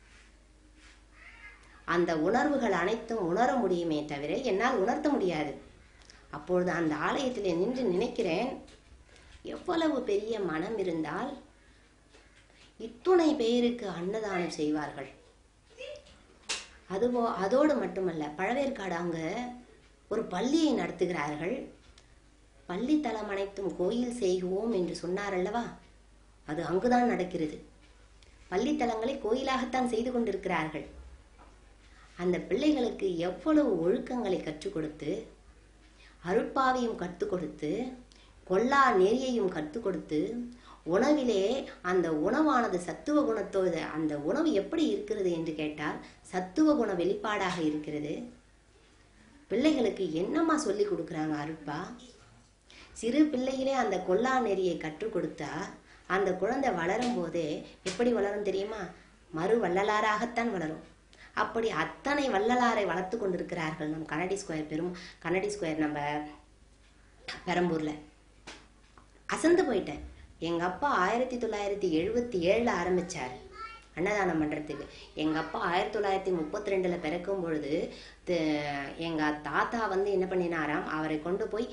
அந்த உணர்வுகள் அனைத்தும் உணர முடியுமே தவிர என்னால் உணர்த்த முடியாது. அப்பொழுது அந்த ஆலயத்தில் நின்று நினைக்கிறேன், எவ்வளவு பெரிய மனம் இருந்தால் இத்துணை பேருக்கு அன்னதானம் செய்வார்கள். அதுவோ அதோடு மட்டுமல்ல, பழவேற்காடு அங்க ஒரு பள்ளியை நடத்துகிறார்கள். பள்ளி தலம் அனைத்தும் கோயில் செய்குவோம் என்று சொன்னார் அல்லவா, அது அங்குதான் நடக்கிறது. பள்ளித்தலங்களை கோயிலாகத்தான் செய்து கொண்டிருக்கிறார்கள். அந்த பிள்ளைகளுக்கு எவ்வளவு ஒழுக்கங்களை கற்றுக் கொடுத்து, அருட்பாவையும் கற்றுக் கொடுத்து, கொல்லா நெறியையும் கற்றுக் கொடுத்து, உணவிலே அந்த உணவானது சத்துவ குணத்தோடு, அந்த உணவு எப்படி இருக்கிறது என்று கேட்டால் சத்துவ குண வெளிப்பாடாக இருக்கிறது. பிள்ளைகளுக்கு என்னம்மா சொல்லி கொடுக்குறாங்க அருட்பா? சிறு பிள்ளையிலே அந்த கொல்லா நெறியை கற்றுக் கொடுத்தா அந்த குழந்தை வளரும் போதே எப்படி வளரும் தெரியுமா? மறு வள்ளலாராகத்தான் வளரும். அப்படி அத்தனை வள்ளலாரை வளர்த்து கொண்டிருக்கிறார்கள் நம் கண்ணடி ஸ்கொயர் பெரும் கண்ணடி ஸ்கொயர் நம்ம பெரம்பூர்ல. அசந்து போயிட்டேன். எங்க அப்பா ஆயிரத்தி தொள்ளாயிரத்தி எழுபத்தி ஏழுல ஆரம்பிச்சார் அன்னதானம் பண்றதுக்கு. எங்க அப்பா ஆயிரத்தி தொள்ளாயிரத்தி முப்பத்தி ரெண்டுல பிறக்கும் பொழுது எங்க தாத்தா வந்து என்ன பண்ணினாராம், அவரை கொண்டு போய்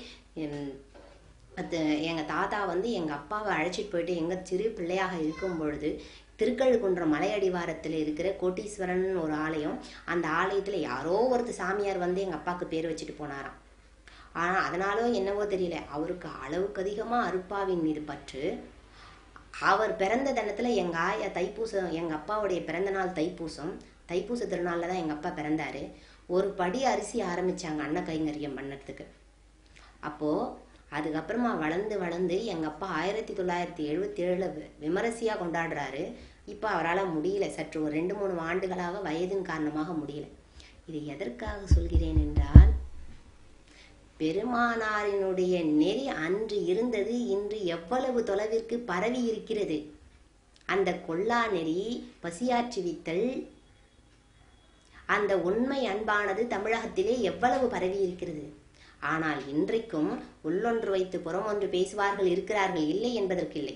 எங்க தாத்தா வந்து எங்க அப்பாவை அழைச்சிட்டு போயிட்டு எங்க சிறு பிள்ளையாக இருக்கும் பொழுது திருக்கழுக்குன்றம் மலையடிவாரத்தில் இருக்கிற கோட்டீஸ்வரன் ஒரு ஆலயம், அந்த ஆலயத்துல யாரோ ஒருத்தர் சாமியார் வந்து எங்க அப்பாவுக்கு பேர் வச்சுட்டு போனாராம். ஆனா அதனாலோ என்னவோ தெரியல, அவருக்கு அளவுக்கு அதிகமா அருட்பாவின் மீது பற்று. அவர் பிறந்த தினத்துல எங்க ஆயா தைப்பூசம், எங்க அப்பாவுடைய பிறந்த நாள் தைப்பூசம், தைப்பூச திருநாள்ல தான் எங்க அப்பா பிறந்தாரு. ஒரு படி அரிசி ஆரம்பிச்சாங்க அன்ன கைங்கரியம் பண்ணறதுக்கு. அப்போ அதுக்கப்புறமா வளர்ந்து வளர்ந்து எங்க அப்பா ஆயிரத்தி தொள்ளாயிரத்தி எழுபத்தி ஏழுல விமரிசையா கொண்டாடுறாரு. இப்ப அவரால் முடியல, சற்று ஒரு ரெண்டு மூணு ஆண்டுகளாக வயதின் காரணமாக முடியல. இது எதற்காக சொல்கிறேன் என்றால், பெருமானாரினுடைய நெறி அன்று இருந்தது, இன்று எவ்வளவு தொலைவிற்கு பரவி இருக்கிறது. அந்த கொல்லா நெறி, பசியாற்றுவித்தல், அந்த உண்மை அன்பானது தமிழகத்திலே எவ்வளவு பரவி இருக்கிறது. ஆனால் இன்றைக்கும் உள்ளொன்று வைத்து புறமொன்று பேசுவார்கள் இருக்கிறார்கள், இல்லை என்பதற்கில்லை.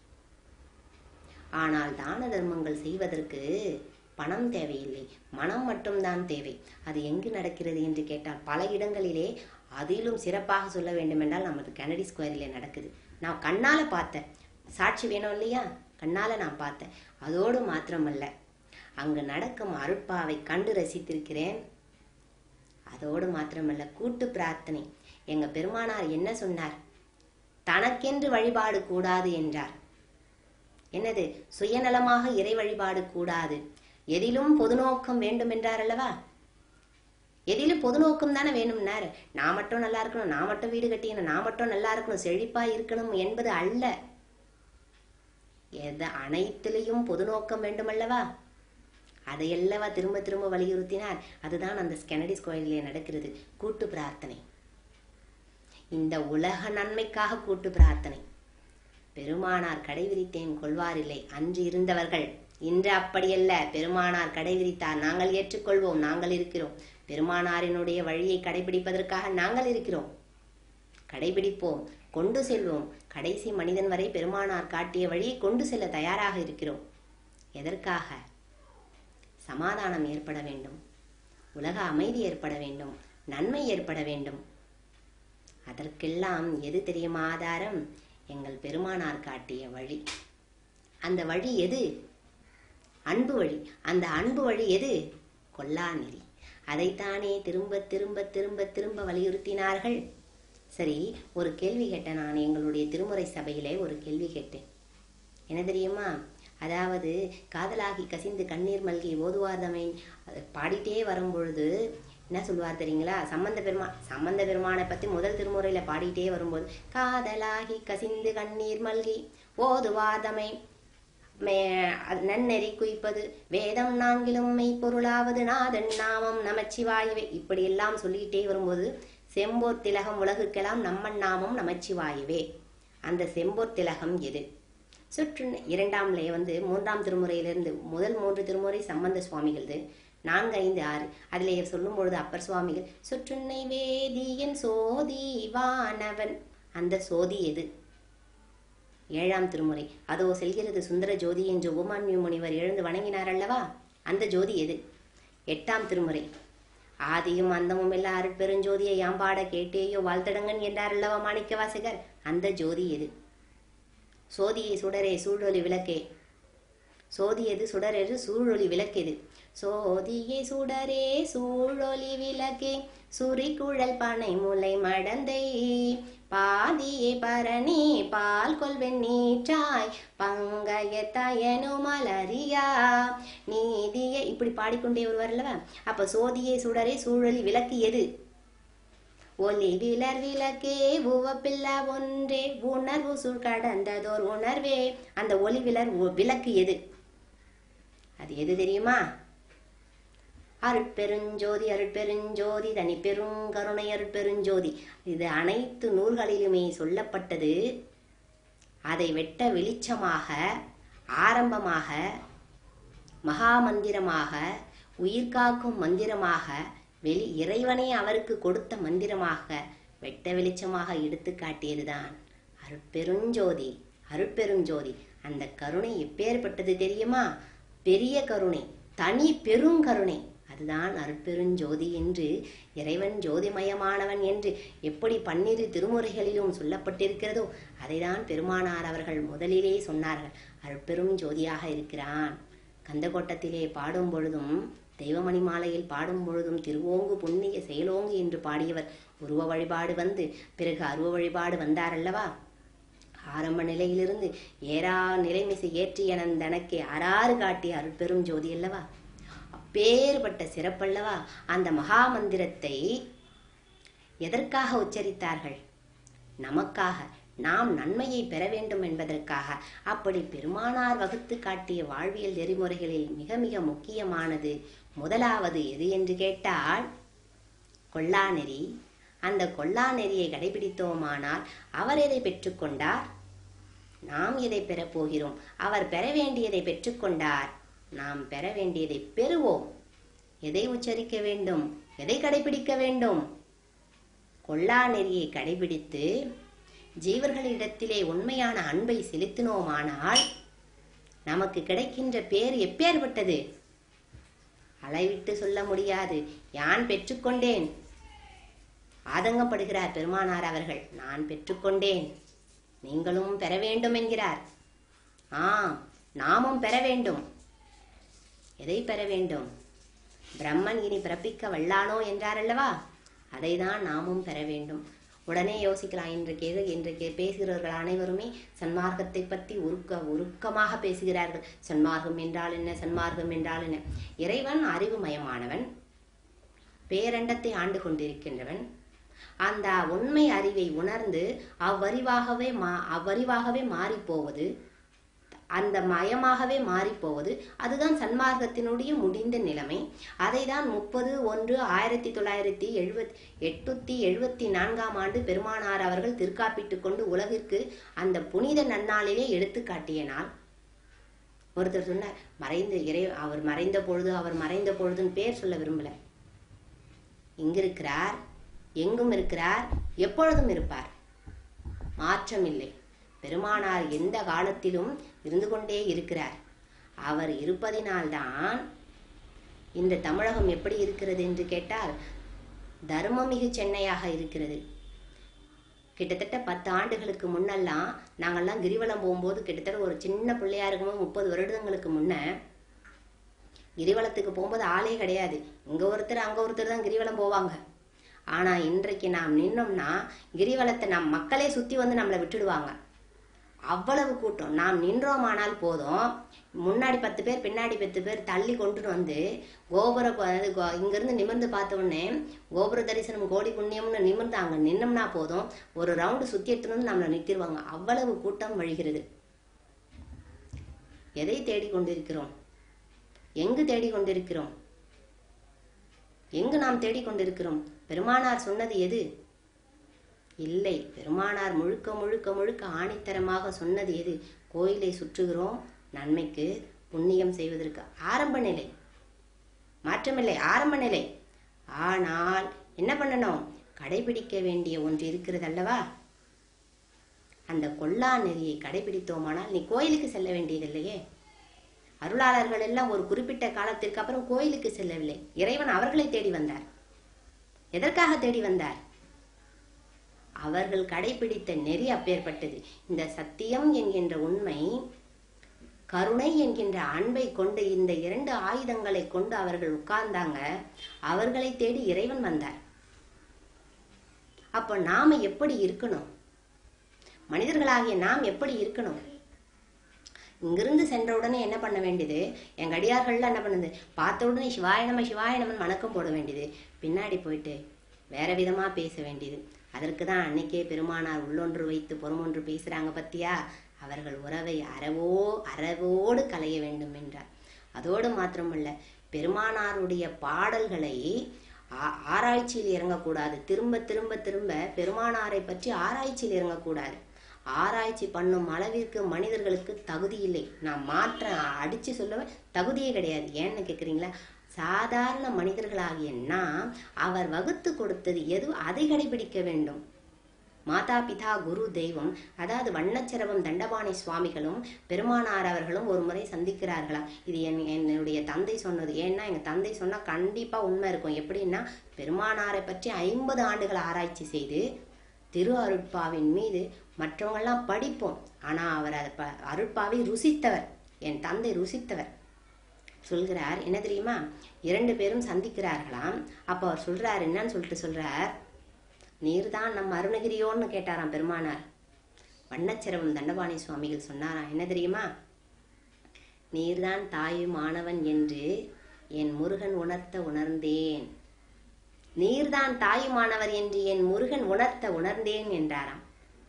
ஆனால் தான தர்மங்கள் செய்வதற்கு பணம் தேவையில்லை, மனம் மட்டும்தான் தேவை. அது எங்கு நடக்கிறது என்று கேட்டால் பல இடங்களிலே, அதிலும் சிறப்பாக சொல்ல வேண்டும் என்றால் நமது கெனடி ஸ்கொயரிலே நடக்குது. நான் கண்ணால பார்த்தேன், சாட்சி வேணும் இல்லையா, கண்ணால நான் பார்த்தேன். அதோடு மாத்திரமல்ல, அங்கு நடக்கும் அருட்பாவை கண்டு ரசித்திருக்கிறேன். அதோடு மாத்திரமல்ல, கூட்டு பிரார்த்தனை. எங்க பெருமானார் என்ன சொன்னார்? தனக்கென்று வழிபாடு கூடாது என்றார். என்னது? சுயநலமாக இறை வழிபாடு கூடாது, எதிலும் பொது நோக்கம் வேண்டும் என்றார் அல்லவா. எதிலும் பொது நோக்கம் தானே வேணும்னாரு. நான் மட்டும் நல்லா இருக்கணும், நான் மட்டும் வீடு கட்டிக்கணும், நான் மட்டும் நல்லா இருக்கணும், செழிப்பா இருக்கணும் என்பது அல்ல. எது அனைத்திலையும் பொது நோக்கம் வேண்டும் அல்லவா. அதையல்லவா திரும்ப திரும்ப வலியுறுத்தினார். அதுதான் அந்த கெனடி ஸ்கொயரிலே நடக்கிறது, கூட்டு பிரார்த்தனை. இந்த உலக நன்மைக்காக கூட்டு பிரார்த்தனை. பெருமானார் கடைவிரித்தேன் கொள்வாரில்லை, அன்று இருந்தவர்கள். இன்று அப்படியல்ல, பெருமானார் கடைவிரித்தார், நாங்கள் ஏற்றுக்கொள்வோம், நாங்கள் இருக்கிறோம். பெருமானாரினுடைய வழியை கடைபிடிப்பதற்காக நாங்கள் இருக்கிறோம், கடைபிடிப்போம், கொண்டு செல்வோம். கடைசி மனிதன் வரை பெருமானார் காட்டிய வழியை கொண்டு செல்ல தயாராக இருக்கிறோம். எதற்காக? சமாதானம் ஏற்பட வேண்டும், உலக அமைதி ஏற்பட வேண்டும், நன்மை ஏற்பட வேண்டும். அதற்கெல்லாம் எது தெரியுமா ஆதாரம்? எங்கள் பெருமானார் காட்டிய வழி. அந்த வழி எது? அன்பு வழி. அந்த அன்பு வழி எது? கொல்லா நெறி. அதைத்தானே திரும்ப திரும்ப திரும்ப திரும்ப வலியுறுத்தினார்கள். சரி, ஒரு கேள்வி கேட்டேன் நான். எங்களுடைய திருமுறை சபையிலே ஒரு கேள்வி கேட்டேன். என்ன தெரியுமா? அதாவது, காதலாகி கசிந்து கண்ணீர் மல்கி ஓதுவார்தமை பாடிட்டே வரும் பொழுது என்ன சொல்லுவார் தெரியுங்களா? சம்பந்த பெருமான் சம்பந்த பெருமானை பத்தி முதல் திருமுறையில பாடிட்டே வரும்போது, காதலாகி கசிந்து கண்ணீர் மல்கி ஓதுவார்தமை நன்னெறி குய்ப்பது வேதம் நான்கிலும் மெய்ப்பொருளாவது நாதன் நாமம் நமச்சிவாயவே, இப்படி எல்லாம் சொல்லிட்டே வரும்போது, செம்போர் திலகம் உலகுக்கெல்லாம் நம்மன் நாமம் நமச்சிவாயவே. அந்த செம்போர் திலகம் எது? சுற்று இரண்டாம் லே வந்து மூன்றாம் திருமுறையிலிருந்து முதல் மூன்று திருமுறை சம்பந்த சுவாமிகளது, நான்கு ஐந்து ஆறு அதிலே சொல்லும் பொழுது அப்பர் சுவாமிகள் சுற்றுனை வேதியன் சோதி வானவன், அந்த சோதி எது? ஏழாம் திருமுறை அதோ செல்கிறது சுந்தர ஜோதி என்று உபமான்யு முனிவர் எழுந்து வணங்கினார் அல்லவா, அந்த ஜோதி எது? எட்டாம் திருமுறை ஆதியும் அந்தமும் எல்லா அருட்பெருஞ்சோதியை யாம்பாட கேட்டேயோ வாழ்த்தடங்கன் என்றார் அல்லவா மாணிக்க வாசகர், அந்த ஜோதி எது? சோதியை சுடரே சூழொலி விளக்கே சோதி எது, சுடர் எது, சூழொளி விளக்கெது. சோதியே சுடரே சூழொளி விளக்கே சுரிக்குழல் பனை முலை மடந்தை பாதியே பரணி பால் கொள்வெண் நீற்றாய் பங்கைய தயனு மலரியா நீதியே. இப்படி பாடிக்கொண்டே வருவார்லவா. அப்ப சோதியே சுடரே சூழொளி விளக்கு எது? ஒலி விலர் விளக்கே உவப்பில்லா ஒன்றே உணர்வு சுழ் கடந்ததோர் உணர்வே. அந்த ஒலி விலர் விளக்கு எது? அது எது தெரியுமா? அருட்பெருஞ்சோதி அருட்பெருஞ்சோதி தனி பெருங்கருணை அருட்பெருஞ்சோதி. இது அனைத்து நூல்களிலுமே சொல்லப்பட்டது. அதை வெட்ட வெளிச்சமாக, ஆரம்பமாக, மகா மந்திரமாக, உயிர்காக்கும் மந்திரமாக, வெளி இறைவனே அவருக்கு கொடுத்த மந்திரமாக வெட்ட வெளிச்சமாக எடுத்து காட்டியதுதான் அருட்பெருஞ்சோதி. அருட்பெருஞ்சோதி அந்த கருணை எப்பேற்பட்டது தெரியுமா? பெரிய கருணை, தனி பெருங்கருணை. அதுதான் அருட்பெருஞ்சோதி என்று, இறைவன் ஜோதிமயமானவன் என்று எப்படி பன்னிரு திருமுறைகளிலும் சொல்லப்பட்டிருக்கிறதோ அதைதான் பெருமானார் அவர்கள் முதலிலே சொன்னார்கள். அருட்பெரும் ஜோதியாக இருக்கிறான். கந்தகோட்டத்திலே பாடும் பொழுதும், தெய்வமணி மாலையில் பாடும் பொழுதும் திருவோங்கு புண்ணிய செயலோங்கு என்று பாடியவர் உருவ வழிபாடு வந்து பிறகு அருவ வழிபாடு வந்தாரல்லவா. ஆரம்ப நிலையிலிருந்து ஏறா நிலைமிசை ஏற்றியனந்தனக்கே அறாறு காட்டிய அருட்பெரும் ஜோதி அல்லவா. அப்பேற்பட்ட சிறப்பல்லவா. அந்த மகா மந்திரத்தை எதற்காக உச்சரித்தார்கள்? நமக்காக, நாம் நன்மையை பெற வேண்டும் என்பதற்காக. அப்படி பெருமானார் வகுத்து காட்டிய வாழ்வியல் நெறிமுறைகளில் மிக மிக முக்கியமானது முதலாவது எது என்று கேட்டால் கொல்லா நெறி. அந்த கொல்லா நெறியை கடைபிடித்தோமானால் அவர் எதை பெற்றுக்கொண்டார்? நாம் எதை பெறப் போகிறோம்? அவர் பெற வேண்டியதை பெற்றுக்கொண்டார். நாம் பெற வேண்டியதை பெறுவோம். எதை உச்சரிக்க வேண்டும்? எதை கடைபிடிக்க வேண்டும்? கொல்லா நெறியை கடைபிடித்து ஜீவர்களிடத்திலே உண்மையான அன்பை செலுத்தினோமானால் நமக்கு கிடைக்கின்ற பேர் எப்பேற்பட்டது? அளவிட்டு சொல்ல முடியாது. யான் பெற்றுக்கொண்டேன். ஆதங்கப்படுகிறார் பெருமானார் அவர்கள். நான் பெற்றுக்கொண்டேன், நீங்களும் பெற வேண்டும் என்கிறார். ஆம், நாமும் பெற வேண்டும். எதை பெற வேண்டும்? பிரம்மன் இனி பிறப்பிக்க வல்லானோ என்றாரல்லவா, அதை தான் நாமும் பெற வேண்டும். உடனே யோசிக்கலாம், இன்றைக்கு எது இன்றைக்கு பேசுகிறவர்கள் அனைவருமே சன்மார்க்கத்தை பற்றி உருக்க உருக்கமாக பேசுகிறார்கள். சன்மார்க்கம் என்றால் என்ன? சன்மார்க்கம் என்றால் என்ன? இறைவன் அறிவுமயமானவன், பேரண்டத்தை ஆண்டு கொண்டிருக்கின்றவன். அந்த உண்மை அறிவை உணர்ந்து அவ்வறிவாகவே மா அவ்வறிவாகவே மாறி போவது, அந்த மயமாகவே மாறி போவது, அதுதான் சன்மார்க்கத்தினுடைய முடிந்த நிலைமை. அதை தான் முப்பது ஒன்று ஆயிரத்தி தொள்ளாயிரத்தி எழுபத்தி எட்நூத்தி எழுபத்தி நான்காம் ஆண்டு பெருமானார் அவர்கள் திருக்காப்பிட்டு கொண்டு உலகிற்கு அந்த புனித நன்னாளிலே எடுத்து காட்டிய நாள். ஒருத்தர் சொன்னார், மறைந்த இறை அவர் மறைந்த பொழுது அவர் மறைந்த பொழுதுன்னு பேர் சொல்ல விரும்பல. இங்கிருக்கிறார், எங்கும் இருக்கிறார், எப்பொழுதும் இருப்பார். மாற்றம் இல்லை. பெருமானார் எந்த காலத்திலும் இருந்து கொண்டே இருக்கிறார். அவர் இருப்பதினால்தான் இந்த தமிழகம் எப்படி இருக்கிறது என்று கேட்டால் தர்மமிகு சென்னையாக இருக்கிறது. கிட்டத்தட்ட பத்து ஆண்டுகளுக்கு முன்னெல்லாம் நாங்கள்லாம் கிரிவலம் போகும்போது, கிட்டத்தட்ட ஒரு சின்ன பிள்ளையா இருக்கும்போது முப்பது வருடங்களுக்கு முன்ன கிரிவலத்துக்கு போகும்போது ஆளே கிடையாது. இங்க ஒருத்தர் அங்க ஒருத்தர் தான் கிரிவலம் போவாங்க. ஆனா இன்றைக்கு நாம் நின்னோம்னா கிரிவலத்தை நம் மக்களே சுத்தி வந்து நம்மளை விட்டுடுவாங்க. அவ்வளவு கூட்டம். நாம் நின்றோமானால் போதும், முன்னாடி பத்து பேர் பின்னாடி பத்து பேர் தள்ளி கொண்டுட்டு வந்து கோபுர இங்கிருந்து நிமிர்ந்து பார்த்த உடனே கோபுர தரிசனம் கோடி புண்ணியம்னு நிமிர்ந்து அங்க நின்னோம்னா போதும், ஒரு ரவுண்டு சுத்தி எடுத்துட்டு வந்து நம்மளை நிறுத்திடுவாங்க. அவ்வளவு கூட்டம் வழிகிறது. எதை தேடிக்கொண்டிருக்கிறோம்? எங்கு தேடிக்கொண்டிருக்கிறோம்? எங்கு நாம் தேடிக்கொண்டிருக்கிறோம்? பெருமானார் சொன்னது எது? இல்லை. பெருமானார் முழுக்க முழுக்க முழுக்க ஆணித்தரமாக சொன்னது எது? கோயிலை சுற்றுகிறோம் நன்மைக்கு, புண்ணியம் செய்வதற்கு. ஆரம்ப நிலை, மாற்றமில்லை, ஆரம்ப நிலை. ஆனால் என்ன பண்ணணும்? கடைபிடிக்க வேண்டிய ஒன்று இருக்கிறது அல்லவா. அந்த கொல்லா நெறியை கடைபிடித்தோமானால் நீ கோயிலுக்கு செல்ல வேண்டியதில்லையே. அருளாளர்கள் எல்லாம் ஒரு குறிப்பிட்ட காலத்திற்கு அப்புறம் கோயிலுக்கு செல்லவில்லை. இறைவன் அவர்களை தேடி வந்தார். எதற்காக தேடி வந்தார்? அவர்கள் கடைபிடித்த நெறி அப்பேற்பட்டது. இந்த சத்தியம் என்கின்ற உண்மை கருணை என்கின்ற அன்பை கொண்டு இந்த இரண்டு ஆயுதங்களை கொண்டு அவர்கள் உட்கார்ந்தாங்க. அவர்களை தேடி இறைவன் வந்தார். அப்ப நாம எப்படி இருக்கணும்? மனிதர்களாகிய நாம் எப்படி இருக்கணும்? இங்கிருந்து சென்ற உடனே என்ன பண்ண வேண்டியது? எங்க அடியார்கள்லாம் என்ன பண்ணுது? பார்த்த உடனே சிவாய நம சிவாய நமன் வணக்கம் போட வேண்டியது. பின்னாடி போயிட்டு வேற விதமா பேச வேண்டியது. அதற்கு தான் அன்னைக்கே பெருமானார் உள்ளொன்று வைத்து புறமொன்று பேசுறாங்க பத்தியா? அவர்கள் உறவை அறவோ அறவோடு களைய வேண்டும் என்றார். அதோடு மாத்திரமல்ல, பெருமானாருடைய பாடல்களை ஆராய்ச்சியில் இறங்கக்கூடாது. திரும்ப திரும்ப திரும்ப பெருமானாரை பற்றி ஆராய்ச்சியில் இறங்கக்கூடாது. ஆராய்ச்சி பண்ணும் அளவிற்கு மனிதர்களுக்கு தகுதி இல்லை. நான் மாற்ற அடிச்சு சொல்ல தகுதியே கிடையாது. ஏன்னு கேக்குறீங்களா? சாதாரண மனிதர்களாகிய நாம் அவர் வகுத்து கொடுத்தது எது அதை கடைபிடிக்க வேண்டும். மாதா பிதா குரு தெய்வம், அதாவது வண்ணச்சரவம் தண்டபாணி சுவாமிகளும் பெருமானார் அவர்களும் ஒரு முறை சந்திக்கிறார்களாம். இது என் என்னுடைய தந்தை சொன்னது. ஏன்னா எங்க தந்தை சொன்னா கண்டிப்பா உண்மை இருக்கும். எப்படின்னா, பெருமானாரை பற்றி ஐம்பது ஆண்டுகள் ஆராய்ச்சி செய்து திரு அருட்பாவின் மீது மற்றவங்கெல்லாம் படிப்போம். ஆனா அவர் அதை அருட்பாவை ருசித்தவர். என் தந்தை ருசித்தவர். சொல்கிறார் என்ன தெரியுமா? இரண்டு பேரும் சந்திக்கிறார்களாம். அப்ப அவர் சொல்றார், என்னன்னு சொல்லிட்டு சொல்றார், நீர்தான் நம்ம அருணகிரியோன்னு கேட்டாராம் பெருமானார். வண்ணச்சரவம் தண்டபாணி சுவாமிகள் சொன்னாராம், என்ன தெரியுமா? நீர்தான் தாயும் மாணவன் என்று என் முருகன் உணர்த்த உணர்ந்தேன். நீர்தான் தாயுமானவர் என்று என் முருகன் உணர்த்த உணர்ந்தேன் என்றாராம்.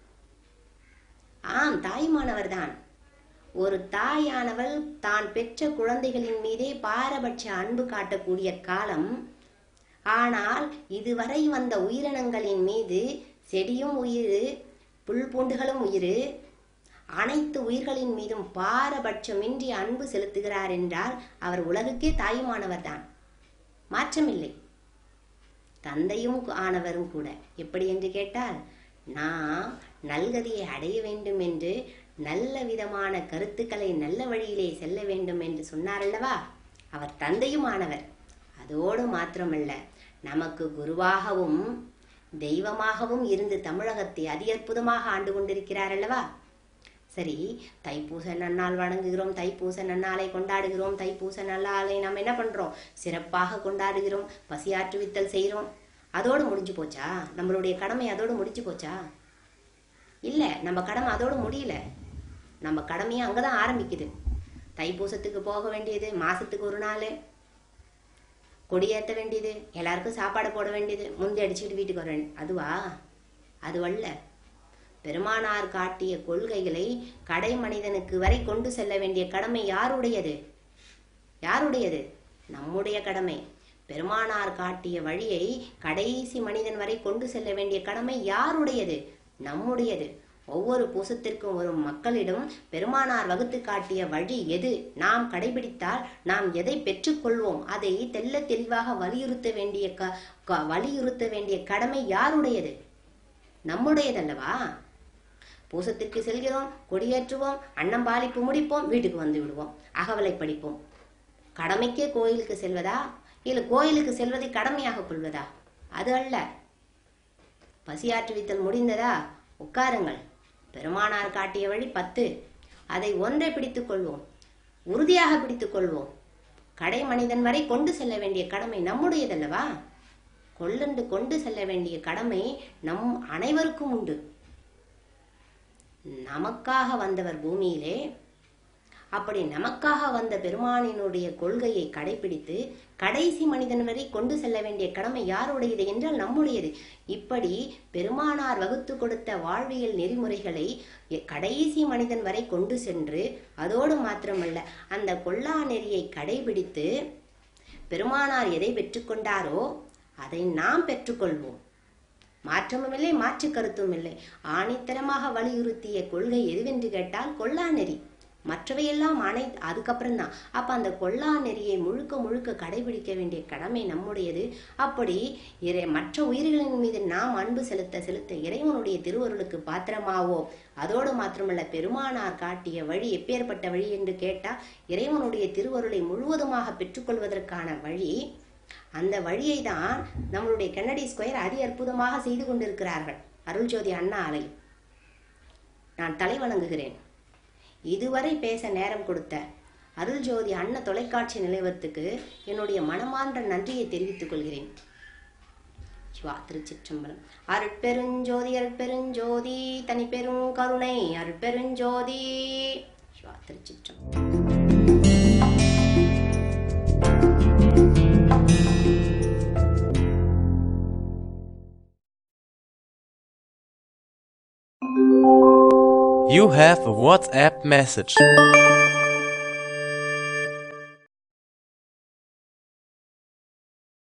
ஆம், தாயுமானவர் தான். ஒரு தாயானவள் தான் பெற்ற குழந்தைகளின் மீதே பாரபட்ச அன்பு காட்டக்கூடிய காலம். ஆனால் இதுவரை வந்த உயிரினங்களின் மீது, செடியும் உயிர், புல் பூண்டுகளும் உயிர், அனைத்து உயிர்களின் மீதும் பாரபட்சமின்றி அன்பு செலுத்துகிறார் என்றால் அவர் உலகுக்கே தாயுமானவர் தான். மாற்றமில்லை. தந்தையும் ஆனவரும் கூட. எப்படி என்று கேட்டால், நாம் நல்கதியை அடைய வேண்டும் என்று நல்ல விதமான கருத்துக்களை நல்ல வழியிலே செல்ல வேண்டும் என்று சொன்னார் அல்லவா? அவர் தந்தையும் ஆனவர். அதோடு மாத்திரமல்ல, நமக்கு குருவாகவும் தெய்வமாகவும் இருந்து தமிழகத்தை அதி அற்புதமாக ஆண்டு கொண்டிருக்கிறார் அல்லவா? சரி, தைப்பூச நன்னாள் வணங்குகிறோம், தைப்பூச நன்னாளை கொண்டாடுகிறோம், தைப்பூச நன்னாளை நாம் என்ன பண்றோம்? சிறப்பாக கொண்டாடுகிறோம், பசியாற்றுவித்தல் செய்கிறோம். அதோடு முடிஞ்சு போச்சா? நம்மளுடைய கடமை அதோடு முடிஞ்சு போச்சா? இல்ல, நம்ம கடமை அதோடு முடியல. நம்ம கடமையை அங்கதான் ஆரம்பிக்குது. தைப்பூசத்துக்கு போக வேண்டியது, மாசத்துக்கு ஒரு நாள் கொடியேற்ற வேண்டியது, எல்லாருக்கும் சாப்பாடு போட வேண்டியது, முந்தி அடிச்சுட்டு வீட்டுக்கு வர வேண்டியது. அதுவா? அதுவல்ல. பெருமானார் காட்டிய கொள்கைகளை கடை மனிதனுக்கு வரை கொண்டு செல்ல வேண்டிய கடமை யாருடையது? யாருடையது? நம்முடைய கடமை. பெருமானார் காட்டிய வழியை கடைசி மனிதன் வரை கொண்டு செல்ல வேண்டிய கடமை யாருடையது? நம்முடையது. ஒவ்வொரு பூசத்திற்கும் வரும் மக்களிடம் பெருமானார் வகுத்து காட்டிய வழி எது? நாம் கடைபிடித்தால் நாம் எதை பெற்றுக்கொள்வோம்? அதை தெல்ல தெளிவாக வலியுறுத்த வேண்டிய க வலியுறுத்த வேண்டிய கடமை யாருடையது? நம்முடையதல்லவா? பூசத்திற்கு செல்கிறோம், கொடியேற்றுவோம், அன்னம் பாலிப்பு முடிப்போம், வீட்டுக்கு வந்து விடுவோம், அகவலை படிப்போம். கடமைக்கே கோயிலுக்கு செல்வதா? இல்லை கோயிலுக்கு செல்வதை கடமையாக கொள்வதா? அது அல்ல. பசியாற்றுவித்தல் முடிந்ததா? உட்காருங்கள். பெருமானார் காட்டிய வழி பத்து, அதை ஒன்றை பிடித்துக் கொள்வோம், உறுதியாக பிடித்துக் கொள்வோம். கடை மனிதன் வரை கொண்டு செல்ல வேண்டிய கடமை நம்முடையதல்லவா? கொள்ளண்டு கொண்டு செல்ல வேண்டிய கடமை நம் அனைவருக்கும் உண்டு. நமக்காக வந்தவர் பூமியிலே. அப்படி நமக்காக வந்த பெருமானினுடைய கொள்கையை கடைபிடித்து கடைசி மனிதன் வரை கொண்டு செல்ல வேண்டிய கடமை யாருடையது என்றால் நம்முடையது. இப்படி பெருமானார் வகுத்து கொடுத்த வாழ்வியல் நெறிமுறைகளை கடைசி மனிதன் வரை கொண்டு சென்று, அதோடு மாத்திரமல்ல, அந்த கொல்லா நெறியை கடைபிடித்து பெருமானார் எதை பெற்றுக்கொண்டாரோ அதை நாம் பெற்றுக்கொள்வோம். மாற்றமும் இல்லை, மாற்று கருத்தும் இல்லை. ஆணித்தரமாக வலியுறுத்திய கொள்கை எதுவென்று கேட்டால் கொல்லா நெறி. மற்றவையெல்லாம் அனை அதுக்கப்புறம் தான். அப்ப அந்த கொல்லா நெறியை முழுக்க முழுக்க கடைபிடிக்க வேண்டிய கடமை நம்முடையது. அப்படி இறை மற்ற உயிர்களின் மீது நாம் அன்பு செலுத்த செலுத்த இறைவனுடைய திருவருளுக்கு பாத்திரமாவோ. அதோடு மாத்திரமல்ல, பெருமானார் காட்டிய வழி எப்பேற்பட்ட வழி என்று கேட்டா, இறைவனுடைய திருவருளை முழுவதுமாக பெற்றுக்கொள்வதற்கான வழி. அந்த வழியை தான் நம்மளுடைய கென்னடி ஸ்கொயர் அதி அற்புதமாக செய்து கொண்டிருக்கிறார்கள். அருள்ஜோதி அண்ணா ஆலயம். நான் தலை வணங்குகிறேன். இதுவரை பேச நேரம் கொடுத்த அருள் ஜோதி அன்ன தொலைக்காட்சி நிலையத்துக்கு என்னுடைய மனமார்ந்த நன்றியை தெரிவித்துக் கொள்கிறேன். சிவா திருச்சிற்றம்பலம். அருட்பெருஞ்சோதி அருட்பெருஞ்சோதி தனிப்பெரும் கருணை அருட்பெருஞ்சோதி. சிவா திருச்சிற்றம்பலம். You have a WhatsApp message.